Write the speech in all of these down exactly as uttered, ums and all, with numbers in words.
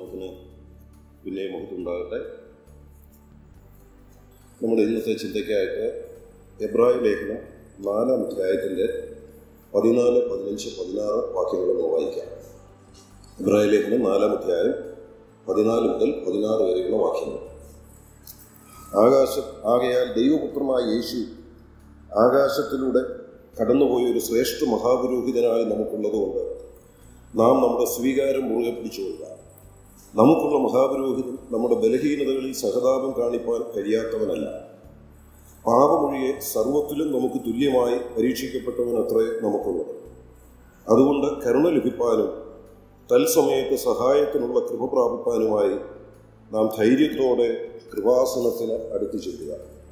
നാമത്തിന് പിന്നെ മഹത്വം ഉണ്ടാകട്ടെ. നമ്മുടെ ഇന്നത്തെ ചിന്തയ്ക്കായിട്ട് എബ്രായ ലേഖനം നാലാം അധ്യായത്തിൻ്റെ പതിനാല് പതിനഞ്ച് പതിനാറ് വാക്യങ്ങളൊന്ന് വായിക്കാം. എബ്രായ ലേഖനം നാലാം അധ്യായം പതിനാല് മുതൽ പതിനാറ് വരെയുള്ള വാക്യങ്ങൾ. ആകാശ ആകയാൽ ദൈവപുത്രനായ യേശു ആകാശത്തിലൂടെ കടന്നുപോയൊരു ശ്രേഷ്ഠ മഹാപുരോഹിതനായി നമുക്കുള്ളതുകൊണ്ട് നാം നമ്മുടെ സ്വീകാരം മുറുകെ പിടിച്ചുകൊള്ളുക. നമുക്കുള്ള മഹാപുരോഹിതൻ നമ്മുടെ ബലഹീനതകളിൽ സഹതാപം കാണിപ്പാൻ കഴിയാത്തവനല്ല, പാപമൊഴിയെ സർവത്തിലും നമുക്ക് തുല്യമായി പരീക്ഷിക്കപ്പെട്ടവനത്രേ നമുക്കുള്ളത്. അതുകൊണ്ട് കരുണ ലഭിപ്പാനും തത്സമയത്ത് സഹായത്തിനുള്ള കൃപ പ്രാപിപ്പാനുമായി നാം ധൈര്യത്തോടെ കൃപാസനത്തിന് അടുത്തു ചെല്ലുക.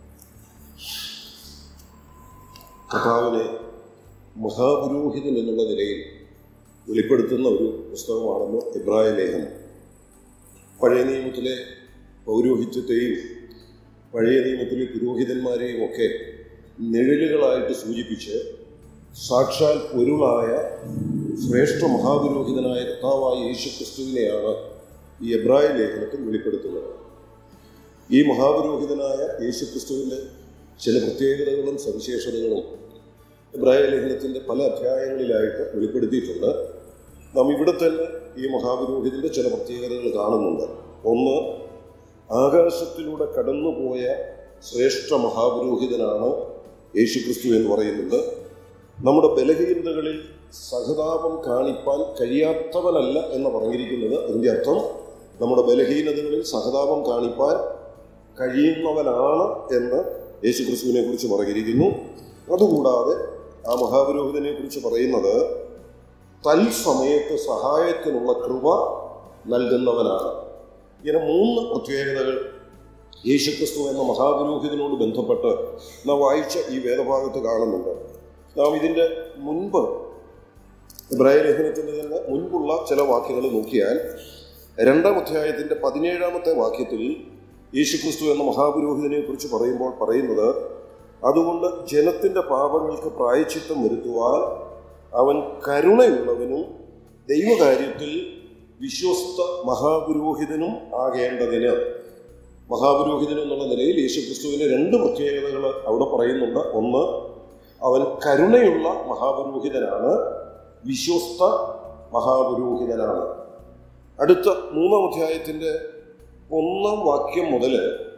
കർത്താവിനെ മഹാപുരോഹിതൻ എന്നുള്ള നിലയിൽ വെളിപ്പെടുത്തുന്ന ഒരു പുസ്തകമാണെന്ന് എബ്രായ ലേഖനം. പഴയ നിയമത്തിലെ പൗരോഹിത്യത്തെയും പഴയ നിയമത്തിലെ പുരോഹിതന്മാരെയും ഒക്കെ നിഴലുകളായിട്ട് സൂചിപ്പിച്ച് സാക്ഷാൽ പൊരുളായ ശ്രേഷ്ഠ മഹാപുരോഹിതനായ കർത്താവായ യേശുക്രിസ്തുവിനെയാണ് ഈ എബ്രായ ലേഖനത്തിൽ വെളിപ്പെടുത്തുന്നത്. ഈ മഹാപുരോഹിതനായ യേശുക്രിസ്തുവിൻ്റെ ചില പ്രത്യേകതകളും സവിശേഷതകളും എബ്രായ ലേഖനത്തിൻ്റെ പല അധ്യായങ്ങളിലായിട്ട് വെളിപ്പെടുത്തിയിട്ടുണ്ട്. നാം ഇവിടെ തന്നെ ഈ മഹാപുരോഹിതൻ്റെ ചില പ്രത്യേകതകൾ കാണുന്നുണ്ട്. ഒന്ന്, ആകാശത്തിലൂടെ കടന്നുപോയ ശ്രേഷ്ഠ മഹാപുരോഹിതനാണ് യേശുക്രിസ്തു എന്ന് പറയുന്നുണ്ട്. നമ്മുടെ ബലഹീനതകളിൽ സഹതാപം കാണിപ്പാൻ കഴിയാത്തവനല്ല എന്ന് പറഞ്ഞിരിക്കുന്നത്. അതിൻ്റെ അർത്ഥം നമ്മുടെ ബലഹീനതകളിൽ സഹതാപം കാണിപ്പാൻ കഴിയുന്നവനാണ് എന്ന് യേശുക്രിസ്തുവിനെ കുറിച്ച് പറഞ്ഞിരിക്കുന്നു. അതുകൂടാതെ ആ മഹാപുരോഹിതനെ കുറിച്ച് പറയുന്നത് തൽസമയത്ത് സഹായത്തിനുള്ള കൃപ നൽകുന്നവനാണ്. ഇങ്ങനെ മൂന്ന് പ്രത്യേകതകൾ യേശുക്രിസ്തു എന്ന മഹാപുരോഹിതനോട് ബന്ധപ്പെട്ട് നാം വായിച്ച ഈ വേദഭാഗത്ത് കാണുന്നുണ്ട്. നാം ഇതിൻ്റെ മുൻപ് എബ്രായ ലേഖനത്തിൻ്റെ തന്നെ മുൻപുള്ള ചില വാക്യങ്ങൾ നോക്കിയാൽ രണ്ടാം അധ്യായത്തിൻ്റെ പതിനേഴാമത്തെ വാക്യത്തിൽ യേശുക്രിസ്തു എന്ന മഹാപുരോഹിതനെ കുറിച്ച് പറയുമ്പോൾ പറയുന്നത്, അതുകൊണ്ട് ജനത്തിൻ്റെ പാപങ്ങൾക്ക് പ്രായശ്ചിത്തം വരുത്തുവാൻ അവൻ കരുണയുള്ളവനും ദൈവകാര്യത്തിൽ വിശ്വസ്ത മഹാപുരോഹിതനും ആകേണ്ടതിന്. മഹാപുരോഹിതൻ എന്നുള്ള നിലയിൽ യേശുക്രിസ്തുവിന് രണ്ട് പ്രത്യേകതകൾ അവിടെ പറയുന്നുണ്ട്. ഒന്ന്, അവൻ കരുണയുള്ള മഹാപുരോഹിതനാണ്, വിശ്വസ്ത മഹാപുരോഹിതനാണ്. അടുത്ത മൂന്നാം അധ്യായത്തിൻ്റെ ഒന്നാം വാക്യം മുതൽ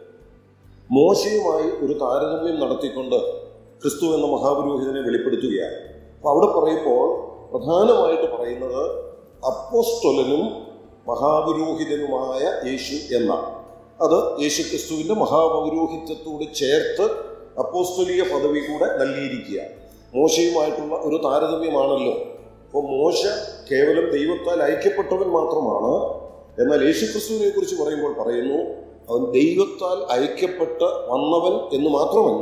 മോശയുമായി ഒരു താരതമ്യം നടത്തിക്കൊണ്ട് ക്രിസ്തു എന്ന മഹാപുരോഹിതനെ വെളിപ്പെടുത്തുകയാണ്. അപ്പോൾ അവിടെ പറയുമ്പോൾ പ്രധാനമായിട്ട് പറയുന്നത് അപ്പോസ്തലനും മഹാപുരോഹിതനുമായ യേശു എന്നാണ്. അത് യേശു ക്രിസ്തുവിൻ്റെ മഹാപൗരോഹിത്യത്തോട് ചേർത്ത് അപ്പോസ്തലിക പദവി കൂടെ നൽകിയിരിക്കുക. മോശയുമായിട്ടുള്ള ഒരു താരതമ്യമാണല്ലോ. അപ്പോൾ മോശ കേവലം ദൈവത്താൽ ഐക്യപ്പെട്ടവൻ മാത്രമാണ്. എന്നാൽ യേശുക്രിസ്തുവിനെ കുറിച്ച് പറയുമ്പോൾ പറയുന്നു, അവൻ ദൈവത്താൽ ഐക്യപ്പെട്ട് വന്നവൻ എന്ന് മാത്രമല്ല,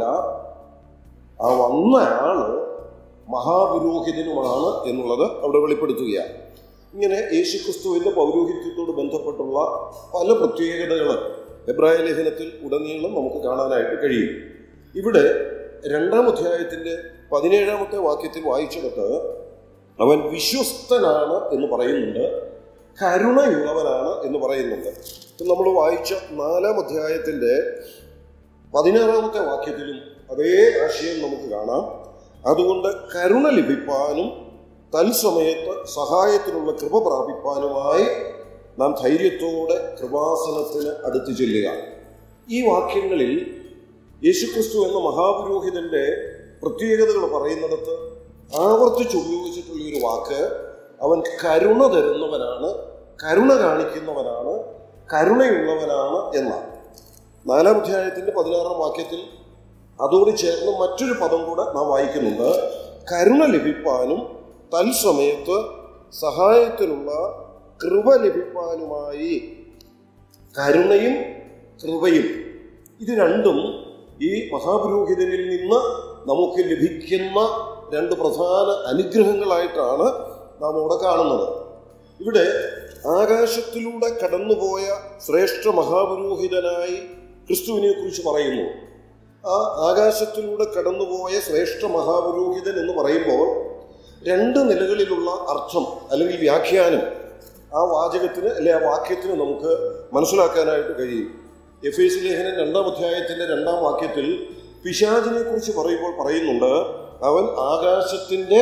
ആ വന്ന ആള് മഹാപുരോഹിതനുമാണ് എന്നുള്ളത് അവിടെ വെളിപ്പെടുത്തുകയാണ്. ഇങ്ങനെ യേശുക്രിസ്തുവിൻ്റെ പൗരോഹിത്യത്തോട് ബന്ധപ്പെട്ടുള്ള പല പ്രത്യേകതകൾ എബ്രായ ലേഖനത്തിൽ ഉടനീളം നമുക്ക് കാണാനായിട്ട് കഴിയും. ഇവിടെ രണ്ടാം അധ്യായത്തിൻ്റെ പതിനേഴാമത്തെ വാക്യത്തിൽ വായിച്ചിടത്ത് അവൻ വിശ്വസ്തനാണ് എന്ന് പറയുന്നുണ്ട്, കരുണയുള്ളവനാണ് എന്ന് പറയുന്നുണ്ട്. നമ്മൾ വായിച്ച നാലാം അധ്യായത്തിൻ്റെ പതിനാറാമത്തെ വാക്യത്തിലും അതേ ആശയം നമുക്ക് കാണാം. അതുകൊണ്ട് കരുണ ലഭിപ്പാനും തൽസമയത്ത് സഹായത്തിനുള്ള കൃപ പ്രാപിപ്പാനുമായി നാം ധൈര്യത്തോടെ കൃപാസനത്തിന് അടുത്തു ചെല്ലുക. ഈ വാക്യങ്ങളിൽ യേശുക്രിസ്തു എന്ന മഹാപുരോഹിതൻ്റെ പ്രത്യേകതകൾ പറയുന്നിടത്ത് ആവർത്തിച്ചുപയോഗിച്ചിട്ടുള്ള ഒരു വാക്ക് അവൻ കരുണ തരുന്നവനാണ്, കരുണ കാണിക്കുന്നവനാണ്, കരുണയുള്ളവനാണ് എന്നാണ്. നാലാം അധ്യായത്തിൻ്റെ പതിനാറാം വാക്യത്തിൽ അതോട് ചേർന്ന് മറ്റൊരു പദം കൂടെ നാം വായിക്കുന്നുണ്ട്. കരുണ ലഭിപ്പാനും തൽസമയത്ത് സഹായത്തിനുള്ള കൃപ ലഭിപ്പാനുമായി. കരുണയും കൃപയും ഇത് രണ്ടും ഈ മഹാപുരോഹിതനിൽ നിന്ന് നമുക്ക് ലഭിക്കുന്ന രണ്ട് പ്രധാന അനുഗ്രഹങ്ങളായിട്ടാണ് നാം അവിടെ കാണുന്നത്. ഇവിടെ ആകാശത്തിലൂടെ കടന്നുപോയ ശ്രേഷ്ഠ മഹാപുരോഹിതനായി ക്രിസ്തുവിനെ കുറിച്ച് പറയുന്നു. ആ ആകാശത്തിലൂടെ കടന്നുപോയ ശ്രേഷ്ഠ മഹാപുരോഹിതൻ എന്ന് പറയുമ്പോൾ രണ്ട് നിലകളിലുള്ള അർത്ഥം അല്ലെങ്കിൽ വ്യാഖ്യാനം ആ വാചകത്തിന് അല്ലെ ആ വാക്യത്തിന് നമുക്ക് മനസ്സിലാക്കാനായിട്ട് കഴിയും. എഫേസ്യ ലേഖനം രണ്ടാം അധ്യായത്തിന്റെ രണ്ടാം വാക്യത്തിൽ പിശാചിനെ കുറിച്ച് പറയുമ്പോൾ പറയുന്നുണ്ട്, അവൻ ആകാശത്തിന്റെ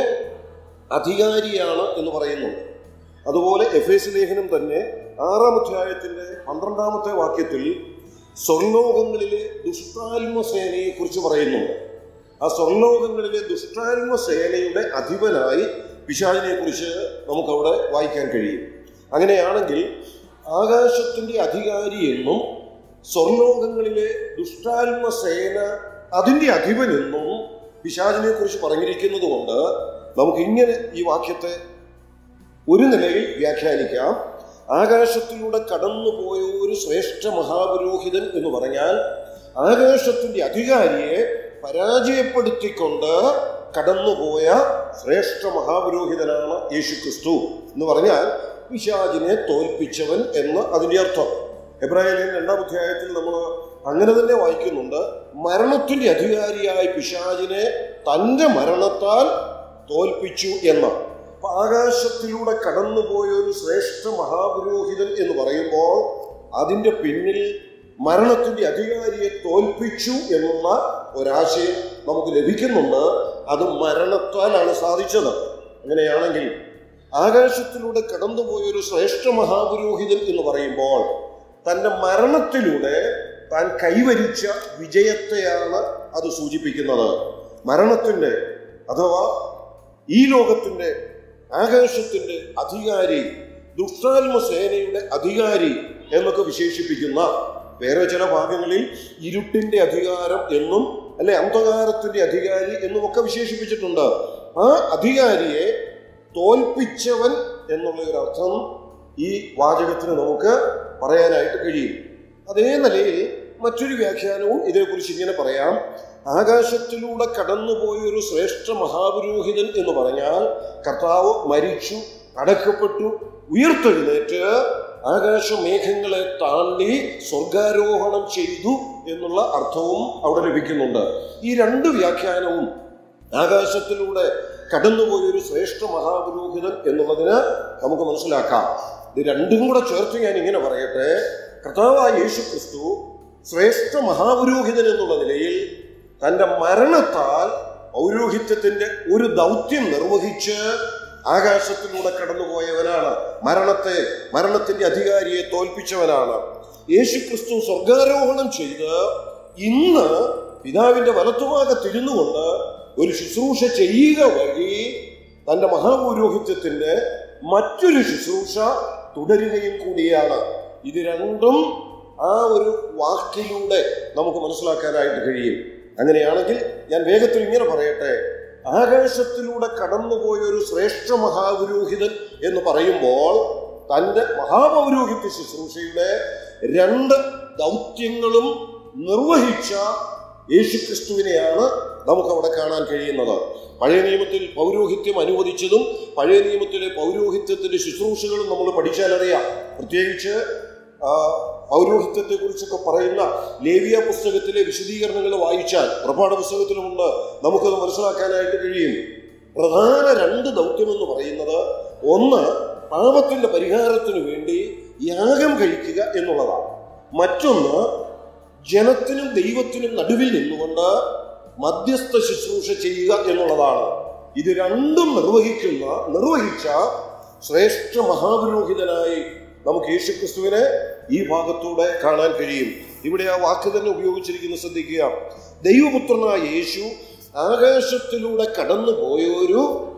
അധികാരിയാണ് എന്ന് പറയുന്നുണ്ട്. അതുപോലെ എഫേസ്യ ലേഖനം തന്നെ ആറാം അധ്യായത്തിന്റെ പന്ത്രണ്ടാമത്തെ വാക്യത്തിൽ സ്വർലോകങ്ങളിലെ ദുഷ്ടാത്മ സേനയെ കുറിച്ച് പറയുന്നുണ്ട്. ആ സ്വർലോകങ്ങളിലെ ദുഷ്ടാത്മ സേനയുടെ അധിപനായി പിശാചിനെ കുറിച്ച് നമുക്കവിടെ വായിക്കാൻ കഴിയും. അങ്ങനെയാണെങ്കിൽ ആകാശത്തിന്റെ അധികാരി എന്നും സ്വർലോകങ്ങളിലെ ദുഷ്ടാത്മ സേന അതിന്റെ അധിപനെന്നും പിശാചിനെ കുറിച്ച് പറഞ്ഞിരിക്കുന്നത് കൊണ്ട് നമുക്ക് ഇങ്ങനെ ഈ വാക്യത്തെ ഒരു നിലയിൽ വ്യാഖ്യാനിക്കാം. ആകാശത്തിലൂടെ കടന്നുപോയ ഒരു ശ്രേഷ്ഠ മഹാപുരോഹിതൻ എന്ന് പറഞ്ഞാൽ ആകാശത്തിന്റെ അധികാരിയെ പരാജയപ്പെടുത്തിക്കൊണ്ട് കടന്നുപോയ ശ്രേഷ്ഠ മഹാപുരോഹിതനാണ് യേശുക്രിസ്തു എന്ന് പറഞ്ഞാൽ പിശാചിനെ തോൽപ്പിച്ചവൻ എന്ന് അതിന്റെ അർത്ഥം. എബ്രായലേഖനം രണ്ടാം അധ്യായത്തിൽ നമ്മൾ അങ്ങനെ തന്നെ വായിക്കുന്നുണ്ട്, മരണത്തിന്റെ അധികാരിയായ പിശാചിനെ തന്റെ മരണത്താൽ തോൽപ്പിച്ചു എന്ന്. അപ്പൊ ആകാശത്തിലൂടെ കടന്നുപോയ ഒരു ശ്രേഷ്ഠ മഹാപുരോഹിതൻ എന്ന് പറയുമ്പോൾ അതിന്റെ പിന്നിൽ മരണത്തിന്റെ അധികാരിയെ തോൽപ്പിച്ചു എന്നുള്ള ഒരാശയം നമുക്ക് ലഭിക്കുന്നുണ്ട്. അത് മരണത്താലാണ് സാധിച്ചത്. അങ്ങനെയാണെങ്കിൽ ആകാശത്തിലൂടെ കടന്നുപോയ ഒരു ശ്രേഷ്ഠ മഹാപുരോഹിതൻ എന്ന് പറയുമ്പോൾ തന്റെ മരണത്തിലൂടെ താൻ കൈവരിച്ച വിജയത്തെയാണ് അത് സൂചിപ്പിക്കുന്നത്. മരണത്തിന്റെ അഥവാ ഈ ലോകത്തിന്റെ ആകാശത്തിന്റെ അധികാരി, ദുഷ്ടാത്മ സേനയുടെ അധികാരി എന്നൊക്കെ വിശേഷിപ്പിക്കുന്ന വേറെ ചില ഭാഗങ്ങളിൽ ഇരുട്ടിന്റെ അധികാരം എന്നും അല്ലെ അന്ധകാരത്തിന്റെ അധികാരി എന്നും ഒക്കെ വിശേഷിപ്പിച്ചിട്ടുണ്ട്. ആ അധികാരിയെ തോൽപ്പിച്ചവൻ എന്നുള്ള ഒരു അർത്ഥം ഈ വാചകത്തിന് നമുക്ക് പറയാനായിട്ട് കഴിയും. അതേ നിലയിൽ മറ്റൊരു വ്യാഖ്യാനവും ഇതേക്കുറിച്ച് ഇങ്ങനെ പറയാം. ആകാശത്തിലൂടെ കടന്നുപോയ ഒരു ശ്രേഷ്ഠ മഹാപുരോഹിതൻ എന്ന് പറഞ്ഞാൽ കർത്താവ് മരിച്ചു, അടക്കപ്പെട്ടു, ഉയർത്തെഴുന്നേറ്റ് ആകാശമേഘങ്ങളെ താണ്ടി സ്വർഗാരോഹണം ചെയ്തു എന്നുള്ള അർത്ഥവും അവിടെ ലഭിക്കുന്നുണ്ട്. ഈ രണ്ട് വ്യാഖ്യാനവും ആകാശത്തിലൂടെ കടന്നുപോയ ഒരു ശ്രേഷ്ഠ മഹാപുരോഹിതൻ എന്നുള്ളതിന് നമുക്ക് മനസ്സിലാക്കാം. ഇത് രണ്ടും കൂടെ ചേർത്ത് ഞാൻ ഇങ്ങനെ പറയട്ടെ, കർത്താവായ യേശുക്രിസ്തു ശ്രേഷ്ഠ മഹാപുരോഹിതൻ എന്നുള്ള നിലയിൽ തന്റെ മരണത്താൽ പൗരോഹിത്യത്തിന്റെ ഒരു ദൗത്യം നിർവഹിച്ച് ആകാശത്തിലൂടെ കടന്നുപോയവനാണ്. മരണത്തെ മരണത്തിന്റെ അധികാരിയെ തോൽപ്പിച്ചവനാണ്. യേശുക്രിസ്തു സ്വർഗാരോഹണം ചെയ്ത് ഇന്ന് പിതാവിന്റെ വലത്തുഭാഗത്തിരുന്നു കൊണ്ട് ഒരു ശുശ്രൂഷ ചെയ്യുക വഴി തന്റെ മഹാപൗരോഹിത്യത്തിന്റെ മറ്റൊരു ശുശ്രൂഷ തുടരുകയും കൂടിയാണ്. ഇത് രണ്ടും ആ ഒരു വാക്കിലൂടെ നമുക്ക് മനസ്സിലാക്കാനായിട്ട് കഴിയും. അങ്ങനെയാണെങ്കിൽ ഞാൻ വേഗത്തിൽ ഇങ്ങനെ പറയട്ടെ, ആകാശത്തിലൂടെ കടന്നുപോയ ഒരു ശ്രേഷ്ഠ മഹാപുരോഹിതൻ എന്ന് പറയുമ്പോൾ തന്റെ മഹാപൗരോഹിത്യ ശുശ്രൂഷയുടെ രണ്ട് ദൗത്യങ്ങളും നിർവഹിച്ച യേശുക്രിസ്തുവിനെയാണ് നമുക്കവിടെ കാണാൻ കഴിയുന്നത്. പഴയ നിയമത്തിൽ പൗരോഹിത്യം അനുവദിച്ചതും പഴയ നിയമത്തിലെ പൗരോഹിത്യത്തിന്റെ ശുശ്രൂഷകളും നമ്മൾ പഠിച്ചാലറിയാം. പ്രത്യേകിച്ച് പൗരോഹിത്യത്തെ കുറിച്ചൊക്കെ പറയുന്ന ലേവ്യ പുസ്തകത്തിലെ വിശദീകരണങ്ങൾ വായിച്ചാൽ, പ്രഭാത പുസ്തകത്തിലുമുണ്ട്, നമുക്കത് മനസ്സിലാക്കാനായിട്ട് കഴിയും. പ്രധാന രണ്ട് ദൗത്യം എന്ന് പറയുന്നത്, ഒന്ന് പാപത്തിന്റെ പരിഹാരത്തിനു വേണ്ടി യാഗം കഴിക്കുക എന്നുള്ളതാണ്. മറ്റൊന്ന് ജനത്തിനും ദൈവത്തിനും നടുവിൽ നിന്നുകൊണ്ട് മധ്യസ്ഥ ശുശ്രൂഷ ചെയ്യുക എന്നുള്ളതാണ്. ഇത് രണ്ടും നിർവഹിക്കുന്ന നിർവഹിച്ച ശ്രേഷ്ഠ മഹാപുരോഹിതനായി നമുക്ക് യേശുക്രിസ്തുവിനെ ഈ ഭാഗത്തൂടെ കാണാൻ കഴിയും. ഇവിടെ ആ വാക്ക് തന്നെ ഉപയോഗിച്ചിരിക്കുന്ന ശ്രദ്ധിക്കുക. ദൈവപുത്രനായ യേശു ആകാശത്തിലൂടെ കടന്നുപോയൊരു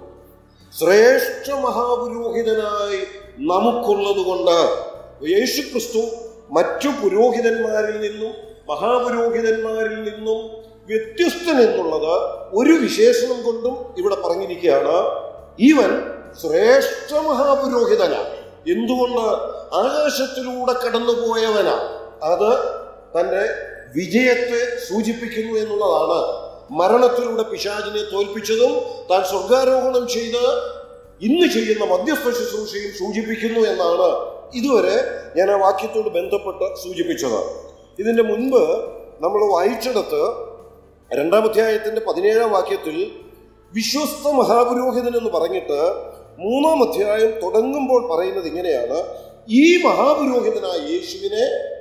ശ്രേഷ്ഠ മഹാപുരോഹിതനായി നമുക്കുള്ളത് കൊണ്ട് യേശുക്രിസ്തു മറ്റു പുരോഹിതന്മാരിൽ നിന്നും മഹാപുരോഹിതന്മാരിൽ നിന്നും വ്യത്യസ്തൻ എന്നുള്ളത് ഒരു വിശേഷണം കൊണ്ടും ഇവിടെ പറഞ്ഞിരിക്കുകയാണ്. ഇവൻ ശ്രേഷ്ഠ മഹാപുരോഹിതനാണ്. എന്തുകൊണ്ട്? ആകാശത്തിലൂടെ കടന്നുപോയവനാണ്. അത് തന്റെ വിജയത്തെ സൂചിപ്പിക്കുന്നു എന്നുള്ളതാണ്. മരണത്തിലൂടെ പിശാചിനെ തോൽപ്പിച്ചതും താൻ സ്വർഗാരോഹണം ചെയ്ത് ഇന്ന് ചെയ്യുന്ന മധ്യസ്ഥ ശുശ്രൂഷയും സൂചിപ്പിക്കുന്നു എന്നാണ് ഇതുവരെ ഞാൻ ആ വാക്യത്തോട് ബന്ധപ്പെട്ട് സൂചിപ്പിച്ചത്. ഇതിന്റെ മുൻപ് നമ്മൾ വായിച്ചിടത്ത് രണ്ടാം അധ്യായത്തിന്റെ പതിനേഴാം വാക്യത്തിൽ വിശ്വസ്ത മഹാപുരോഹിതൻ എന്ന് പറഞ്ഞിട്ട് മൂന്നാം അധ്യായം തുടങ്ങുമ്പോൾ പറയുന്നത് ഇങ്ങനെയാണ്: ഈ മഹാപുരോഹിതനായ യേശുവിനെ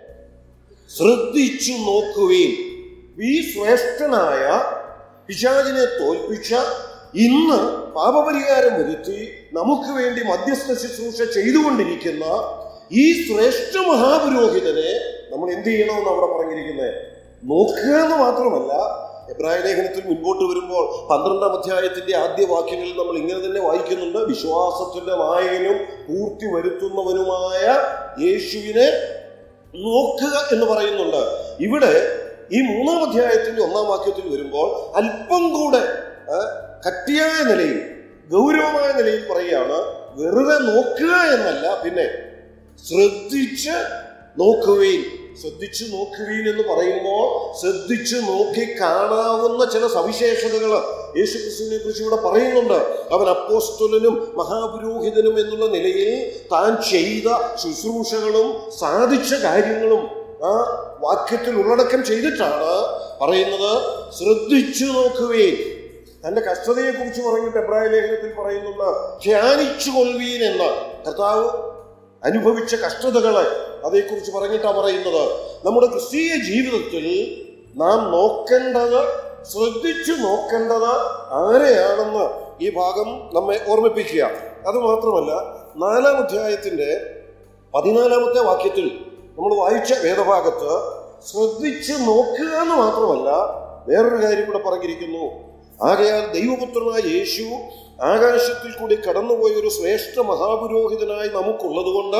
ശ്രദ്ധിച്ചു നോക്കുവീൻ. ഈ ശ്രേഷ്ഠനായ പിശാചിനെ തോൽപ്പിച്ച, ഇന്ന് പാപപരിഹാരം വരുത്തി നമുക്ക് വേണ്ടി മധ്യസ്ഥ ശുശ്രൂഷ ചെയ്തുകൊണ്ടിരിക്കുന്ന ഈ ശ്രേഷ്ഠ മഹാപുരോഹിതനെ നമ്മൾ എന്ത് ചെയ്യണമെന്ന് അവിടെ പറഞ്ഞിരിക്കുന്നത്? നോക്കുക എന്ന് മാത്രമല്ല, എബ്രായ ലേഖനത്തിൽ മുൻപോട്ട് വരുമ്പോൾ പന്ത്രണ്ടാം അധ്യായത്തിന്റെ ആദ്യ വാക്യങ്ങളിൽ നമ്മൾ ഇങ്ങനെ തന്നെ വായിക്കുന്നുണ്ട്: വിശ്വാസത്തിന്റെ നായകനും പൂർത്തി വരുത്തുന്നവനുമായ യേശുവിനെ നോക്കുക എന്ന് പറയുന്നുണ്ട്. ഇവിടെ ഈ മൂന്നാം അധ്യായത്തിന്റെ ഒന്നാം വാക്യത്തിൽ വരുമ്പോൾ അല്പം കൂടെ കട്ടിയായ നിലയിൽ, ഗൗരവമായ നിലയിൽ പറയുകയാണ്: വെറുതെ നോക്കുക എന്നല്ല, പിന്നെ ശ്രദ്ധിച്ച് നോക്കുകയും. ശ്രദ്ധിച്ചു നോക്കുകയും എന്ന് പറയുമ്പോൾ ശ്രദ്ധിച്ചു നോക്കി കാണാവുന്ന ചില സവിശേഷതകൾ യേശുക്രിസ്തുവിനെ കുറിച്ച് ഇവിടെ പറയുന്നുണ്ട്. അവൻ അപ്പോസ്തലനും മഹാപുരോഹിതനും എന്നുള്ള നിലയിൽ താൻ ചെയ്ത ശുശ്രൂഷകളും സാധിച്ച കാര്യങ്ങളും ആ വാക്യത്തിൽ ഉള്ളടക്കം ചെയ്തിട്ടാണ് പറയുന്നത് ശ്രദ്ധിച്ചു നോക്കുകയും. തന്റെ കഷ്ടതയെ കുറിച്ച് പറഞ്ഞിട്ട് എബ്രായ ലേഖനത്തിൽ പറയുന്നുണ്ട് ധ്യാനിച്ചു കൊള്ളുവീൻ എന്ന്. കർത്താവ് അനുഭവിച്ച കഷ്ടതകളെ അതേക്കുറിച്ച് പറഞ്ഞിട്ടാണ് പറയുന്നത്. നമ്മുടെ ക്രിസ്തീയ ജീവിതത്തിൽ നാം നോക്കേണ്ടത്, ശ്രദ്ധിച്ചു നോക്കേണ്ടത് ആരെയാണെന്ന് ഈ ഭാഗം നമ്മെ ഓർമ്മിപ്പിക്കുക. അത് മാത്രമല്ല, നാലാം അധ്യായത്തിന്റെ പതിനാലാമത്തെ വാക്യത്തിൽ നമ്മൾ വായിച്ച വേദഭാഗത്ത് ശ്രദ്ധിച്ചു നോക്കുക എന്ന് മാത്രമല്ല, വേറൊരു കാര്യം കൂടെ പറഞ്ഞിരിക്കുന്നു. ആകയാൽ ദൈവപുത്രനായ യേശു ആകാശത്തിൽ കൂടി കടന്നുപോയ ഒരു ശ്രേഷ്ഠ മഹാപുരോഹിതനായി നമുക്കുള്ളത് കൊണ്ട്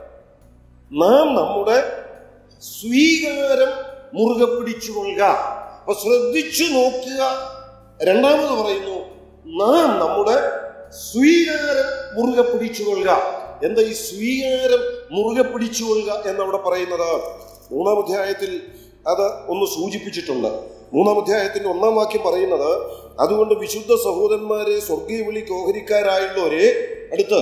നാം നമ്മുടെ സ്വീകാരം മുറുകെ പിടിച്ചുകൊള്ളുക. അപ്പൊ ശ്രദ്ധിച്ചു നോക്കുക. രണ്ടാമത് പറയുന്നു നാം നമ്മുടെ സ്വീകാരം മുറുകെ പിടിച്ചുകൊള്ളുക. എന്താ ഈ സ്വീകാരം മുറുകെ പിടിച്ചുകൊള്ളുക എന്നവിടെ പറയുന്നത്? മൂന്നാം അധ്യായത്തിൽ അത് ഒന്ന് സൂചിപ്പിച്ചിട്ടുണ്ട്. മൂന്നാം അധ്യായത്തിന്റെ ഒന്നാം വാക്യം പറയുന്നത്, അതുകൊണ്ട് വിശുദ്ധ സഹോദരന്മാരെ, സ്വർഗീയ വിളിക്ക് ഓഹരിക്കാരായുള്ളവരെ, അടുത്ത്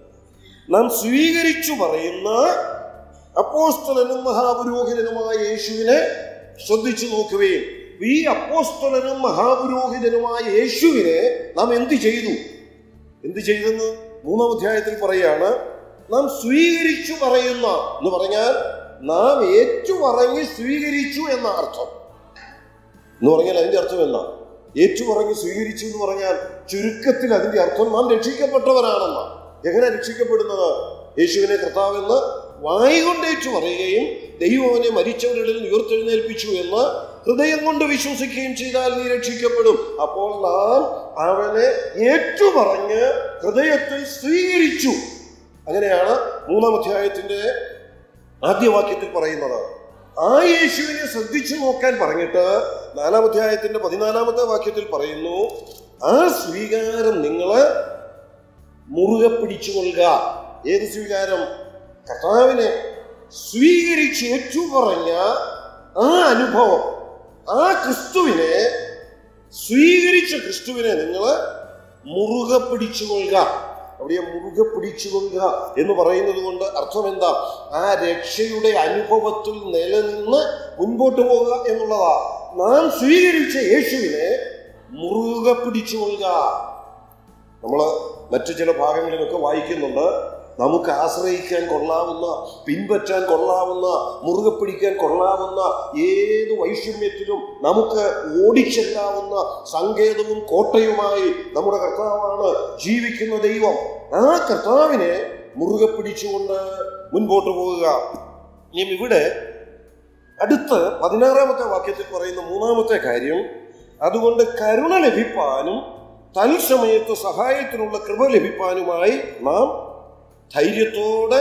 നാം സ്വീകരിച്ചു പറയുന്ന അപ്പോസ്തലനും മഹാപുരോഹിതനുമായ യേശുവിനെ ശ്രദ്ധിച്ചു നോക്കുകയും. ഈ അപ്പോസ്തലനും മഹാപുരോഹിതനുമായ യേശുവിനെ നാം എന്ത് ചെയ്തു? എന്ത് ചെയ്തെന്ന് മൂന്നാം അധ്യായത്തിൽ പറയാണ്. നാം സ്വീകരിച്ചു പറയുന്ന എന്ന് പറഞ്ഞാൽ നാം ഏറ്റുപറഞ്ഞ് സ്വീകരിച്ചു എന്ന അർത്ഥം. എന്ന് പറഞ്ഞാൽ അതിന്റെ അർത്ഥം എന്താ? ഏറ്റുപറഞ്ഞ് സ്വീകരിച്ചു എന്ന് പറഞ്ഞാൽ ചുരുക്കത്തിൽ അതിന്റെ അർത്ഥം നാം രക്ഷിക്കപ്പെട്ടവരാണെന്ന. എങ്ങനെ രക്ഷിക്കപ്പെടുന്നത്? യേശുവിനെ കർത്താവെന്ന് വായ് കൊണ്ട് ഏറ്റു പറയുകയും ദൈവം അവനെ മരിച്ചവരുടെ ഉയർത്തെഴുന്നേൽപ്പിച്ചു എന്ന് ഹൃദയം കൊണ്ട് വിശ്വസിക്കുകയും ചെയ്താൽ നീ രക്ഷിക്കപ്പെടും. അപ്പോൾ നാം അവനെ ഏറ്റുപറഞ്ഞ് ഹൃദയത്തിൽ സ്വീകരിച്ചു. അങ്ങനെയാണ് മൂന്നാം അധ്യായത്തിന്റെ ആദ്യവാക്യത്തിൽ പറയുന്നത്. ആ യേശുവിനെ ശ്രദ്ധിച്ചു നോക്കാൻ പറഞ്ഞിട്ട് നാലാം അധ്യായത്തിന്റെ പതിനാലാമത്തെ വാക്യത്തിൽ പറയുന്നു, ആ സ്വീകാരം നിങ്ങള് മുറുകെ പിടിച്ചുകൊള്ളുക. ഏത് സ്വീകാരം? കർത്താവിനെ സ്വീകരിച്ച് ഏറ്റുപറഞ്ഞ ആ അനുഭവം, ആ ക്രിസ്തുവിനെ, സ്വീകരിച്ച ക്രിസ്തുവിനെ നിങ്ങള് മുറുകെ പിടിച്ചുകൊള്ളുക. അവിടെ മുറുകെ പിടിച്ചുകൊള്ളുക എന്ന് പറയുന്നത് കൊണ്ട് അർത്ഥം എന്താ? ആ രക്ഷയുടെ അനുഭവത്തിൽ നിലനിന്ന് മുൻപോട്ട് പോകുക എന്നുള്ളതാ. നാം സ്വീകരിച്ച യേശുവിനെ മുറുകെ പിടിച്ചുകൊള്ളുക. നമ്മള് മറ്റു ചില ഭാഗങ്ങളിലൊക്കെ വായിക്കുന്നുണ്ട്, നമുക്ക് ആശ്രയിക്കാൻ കൊള്ളാവുന്ന, പിൻപറ്റാൻ കൊള്ളാവുന്ന, മുറുകെ പിടിക്കാൻ കൊള്ളാവുന്ന, ഏത് വൈഷമ്യത്തിലും നമുക്ക് ഓടിച്ചെല്ലാവുന്ന സങ്കേതവും കോട്ടയുമായി നമ്മുടെ കർത്താവാണ് ജീവിക്കുന്ന ദൈവം. ആ കർത്താവിനെ മുറുകെ പിടിച്ചുകൊണ്ട് മുൻപോട്ട് പോവുക. ഇനി ഇവിടെ അടുത്ത് പതിനാറാമത്തെ വാക്യത്തിൽ പറയുന്ന മൂന്നാമത്തെ കാര്യം, അതുകൊണ്ട് കരുണ ലഭിപ്പാനും തൽസമയത്ത് സഹായത്തിനുള്ള കൃപ ലഭിപ്പാനുമായി നാം ധൈര്യത്തോടെ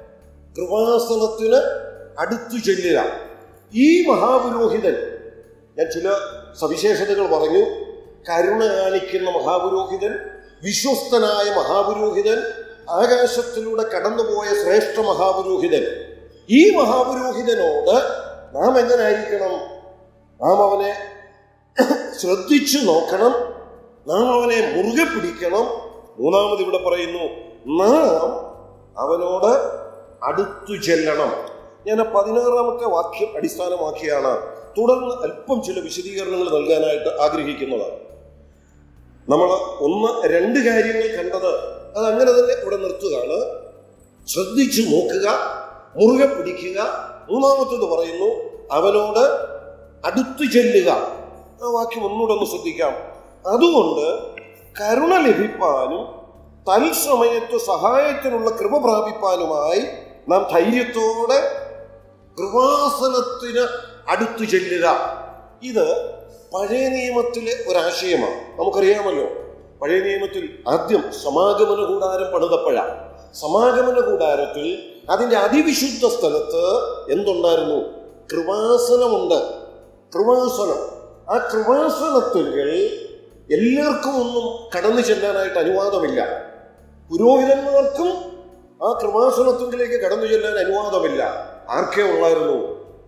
കൃപാസനത്തിന് അടുത്തു ചെല്ലുക. ഈ മഹാപുരോഹിതൻ, ഞാൻ ചില സവിശേഷതകൾ പറഞ്ഞു. കരുണ കാണിക്കുന്ന മഹാപുരോഹിതൻ, വിശ്വസ്തനായ മഹാപുരോഹിതൻ, ആകാശത്തിലൂടെ കടന്നുപോയ ശ്രേഷ്ഠ മഹാപുരോഹിതൻ. ഈ മഹാപുരോഹിതനോട് നാം എങ്ങനായിരിക്കണം? നാം അവനെ ശ്രദ്ധിച്ചു നോക്കണം, നാം അവനെ മുറുകെ പിടിക്കണം. മൂന്നാമത് ഇവിടെ പറയുന്നു, നാം അവനോട് അടുത്തു ചെല്ലണം. ഞാൻ പതിനാറാമത്തെ വാക്യം അടിസ്ഥാനമാക്കിയാണ് തുടർന്ന് അല്പം ചില വിശദീകരണങ്ങൾ നൽകാനായിട്ട് ആഗ്രഹിക്കുന്നത്. നമ്മൾ ഒന്ന് രണ്ട് കാര്യങ്ങൾ കണ്ടത് അതങ്ങനെ തന്നെ ഇവിടെ നിർത്തുകയാണ്. ശ്രദ്ധിച്ചു നോക്കുക, മുറുകെ പിടിക്കുക. മൂന്നാമത്തേത് പറയുന്നു, അവനോട് അടുത്തു ചെല്ലുക. ആ വാക്യം ഒന്നുകൂടെ ഒന്ന് ശ്രദ്ധിക്കാം. അതുകൊണ്ട് കരുണ ലഭിപ്പാനും തൽസമയത്ത് സഹായത്തിനുള്ള കൃപ പ്രാപിപ്പാനുമായി നാം ധൈര്യത്തോടെ കൃപാസനത്തിന് അടുത്തു ചെല്ലുക. ഇത് പഴയ നിയമത്തിലെ ഒരാശയമാണ്. നമുക്കറിയാമല്ലോ, പഴയ നിയമത്തിൽ ആദ്യം സമാഗമന കൂടാരം പണിതപ്പോഴാണ്. സമാഗമന കൂടാരത്തിൽ അതിൻ്റെ അതിവിശുദ്ധ സ്ഥലത്ത് എന്തുണ്ടായിരുന്നു? കൃപാസനമുണ്ട്. കൃപാസനം. ആ കൃപാസനത്തിൽ എല്ലാവർക്കും ഒന്നും കടന്നു ചെല്ലാനായിട്ട് അനുവാദമില്ല. പുരോഹിതന്മാർക്കും ആ കൃപാസനത്തിലേക്ക് കടന്നു ചെല്ലാൻ അനുവാദമില്ല. ആർക്കേ ഉള്ളായിരുന്നു?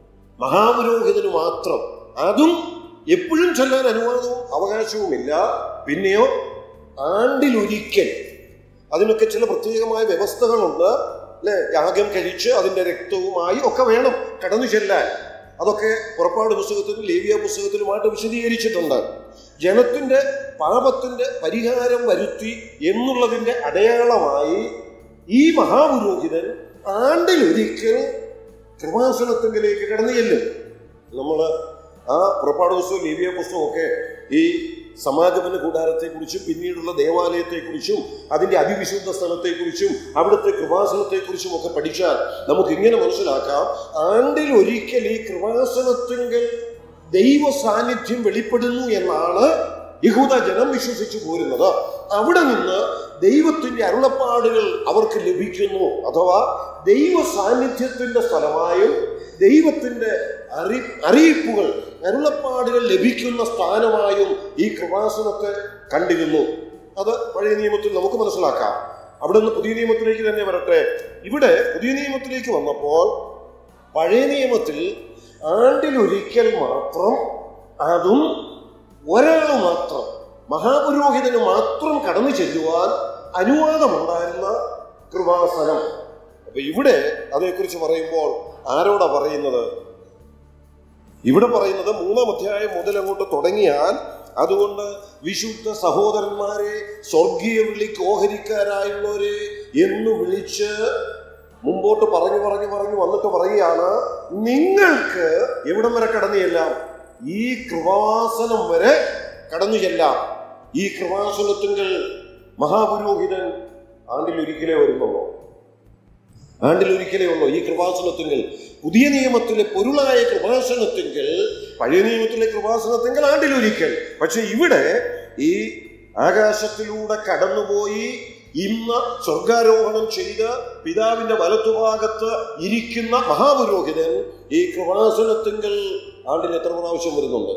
മഹാപുരോഹിതന് മാത്രം. അതും എപ്പോഴും ചെല്ലാൻ അനുവാദവും അവകാശവുമില്ല. പിന്നെയോ ആണ്ടിലൊരിക്കൽ. അതിനൊക്കെ ചില പ്രത്യേകമായ വ്യവസ്ഥകളുണ്ട് അല്ലെ? യാഗം കഴിച്ച് അതിൻ്റെ രക്തവുമായി ഒക്കെ വേണം കടന്നു ചെല്ലാൻ. അതൊക്കെ പുറപ്പാട് പുസ്തകത്തിലും ലേവ്യ പുസ്തകത്തിലുമായിട്ട് വിശദീകരിച്ചിട്ടുണ്ട്. ജനത്തിന്റെ പാപത്തിന്റെ പരിഹാരം വരുത്തി എന്നുള്ളതിന്റെ അടയാളമായി ഈ മഹാപുരോഹിതൻ ആണ്ടിലൊരിക്കൽ കൃപാസനത്തിലേക്ക് കടന്നു ചെല്ലും. നമ്മൾ ആ പുറപ്പാട് പുസ്തകം ലേവ്യ പുസ്തകമൊക്കെ ഈ സമാഗമന കൂടാരത്തെക്കുറിച്ചും പിന്നീടുള്ള ദേവാലയത്തെക്കുറിച്ചും അതിൻ്റെ അതിവിശുദ്ധ സ്ഥലത്തെക്കുറിച്ചും അവിടുത്തെ കൃപാസനത്തെക്കുറിച്ചും ഒക്കെ പഠിച്ചാൽ നമുക്ക് ഇങ്ങനെ മനസ്സിലാക്കാം. ആണ്ടിൽ ഒരിക്കൽ ഈ കൃപാസനത്തിങ്കൽ ദൈവ സാന്നിധ്യം വെളിപ്പെടുന്നു എന്നാണ് യഹൂദ ജനം വിശ്വസിച്ചു പോരുന്നത്. അവിടെ നിന്ന് ദൈവത്തിന്റെ അരുളപ്പാടുകൾ അവർക്ക് ലഭിക്കുന്നു. അഥവാ ദൈവ സാന്നിധ്യത്തിന്റെ സ്ഥലമായും ദൈവത്തിന്റെ അറി അറിയിപ്പുകൾ അരുളപ്പാടുകൾ ലഭിക്കുന്ന സ്ഥാനമായും ഈ കൃപാസനത്തെ കണ്ടിരുന്നു. അത് പഴയ നിയമത്തിൽ നമുക്ക് മനസ്സിലാക്കാം. അവിടെ നിന്ന് പുതിയ നിയമത്തിലേക്ക് തന്നെ വരട്ടെ. ഇവിടെ പുതിയ നിയമത്തിലേക്ക് വന്നപ്പോൾ പഴയ നിയമത്തിൽ ആണ്ടിലൊരിക്കൽ മാത്രം, അതും ഒരാൾ മാത്രം, മഹാപുരോഹിതന് മാത്രം കടന്നു ചെല്ലുവാൻ അനുവാദമുണ്ടായിരുന്ന കൃപാസനം. അപ്പൊ ഇവിടെ അതേക്കുറിച്ച് പറയുമ്പോൾ ആരോടാ പറയുന്നത്? ഇവിടെ പറയുന്നത് മൂന്നാം അധ്യായം മുതൽ അങ്ങോട്ട് തുടങ്ങിയാൽ, അതുകൊണ്ട് വിശുദ്ധ സഹോദരന്മാരെ, സ്വർഗീയ വിളിക്ക് ഓഹരിക്കാരായുള്ളവരെ എന്ന് വിളിച്ച് മുമ്പോട്ട് പറഞ്ഞു പറഞ്ഞു പറഞ്ഞു വന്നിട്ട് പറയുകയാണ്, നിങ്ങൾക്ക് എവിടം വരെ കടന്നു ചെല്ലാം? ഈ കൃപാസനം വരെ കടന്നു ചെല്ലാം. ഈ കൃപാസനത്തിങ്കൽ മഹാപുരോഹിതൻ ആണ്ടിലൊരിക്കലേ വരുന്നുള്ളൂ. ആണ്ടിലൊരിക്കലേ ഉള്ളൂ ഈ കൃപാസനത്തിങ്കൽ. പുതിയ നിയമത്തിലെ പൊരുളായ കൃപാസനത്തിങ്കൽ, പഴയ നിയമത്തിലെ കൃപാസനത്തിങ്കൽ ആണ്ടിലൊരിക്കൽ. പക്ഷെ ഇവിടെ ഈ ആകാശത്തിലൂടെ കടന്നുപോയി ഇന്ന് സ്വർഗാരോഹണം ചെയ്ത് പിതാവിന്റെ വലത്തുഭാഗത്ത് ഇരിക്കുന്ന മഹാപുരോഹിതൻ ഈ കൃപാസനത്തിങ്കൽ ആണ്ടിൽ എത്ര പ്രാവശ്യം വരുന്നുണ്ട്?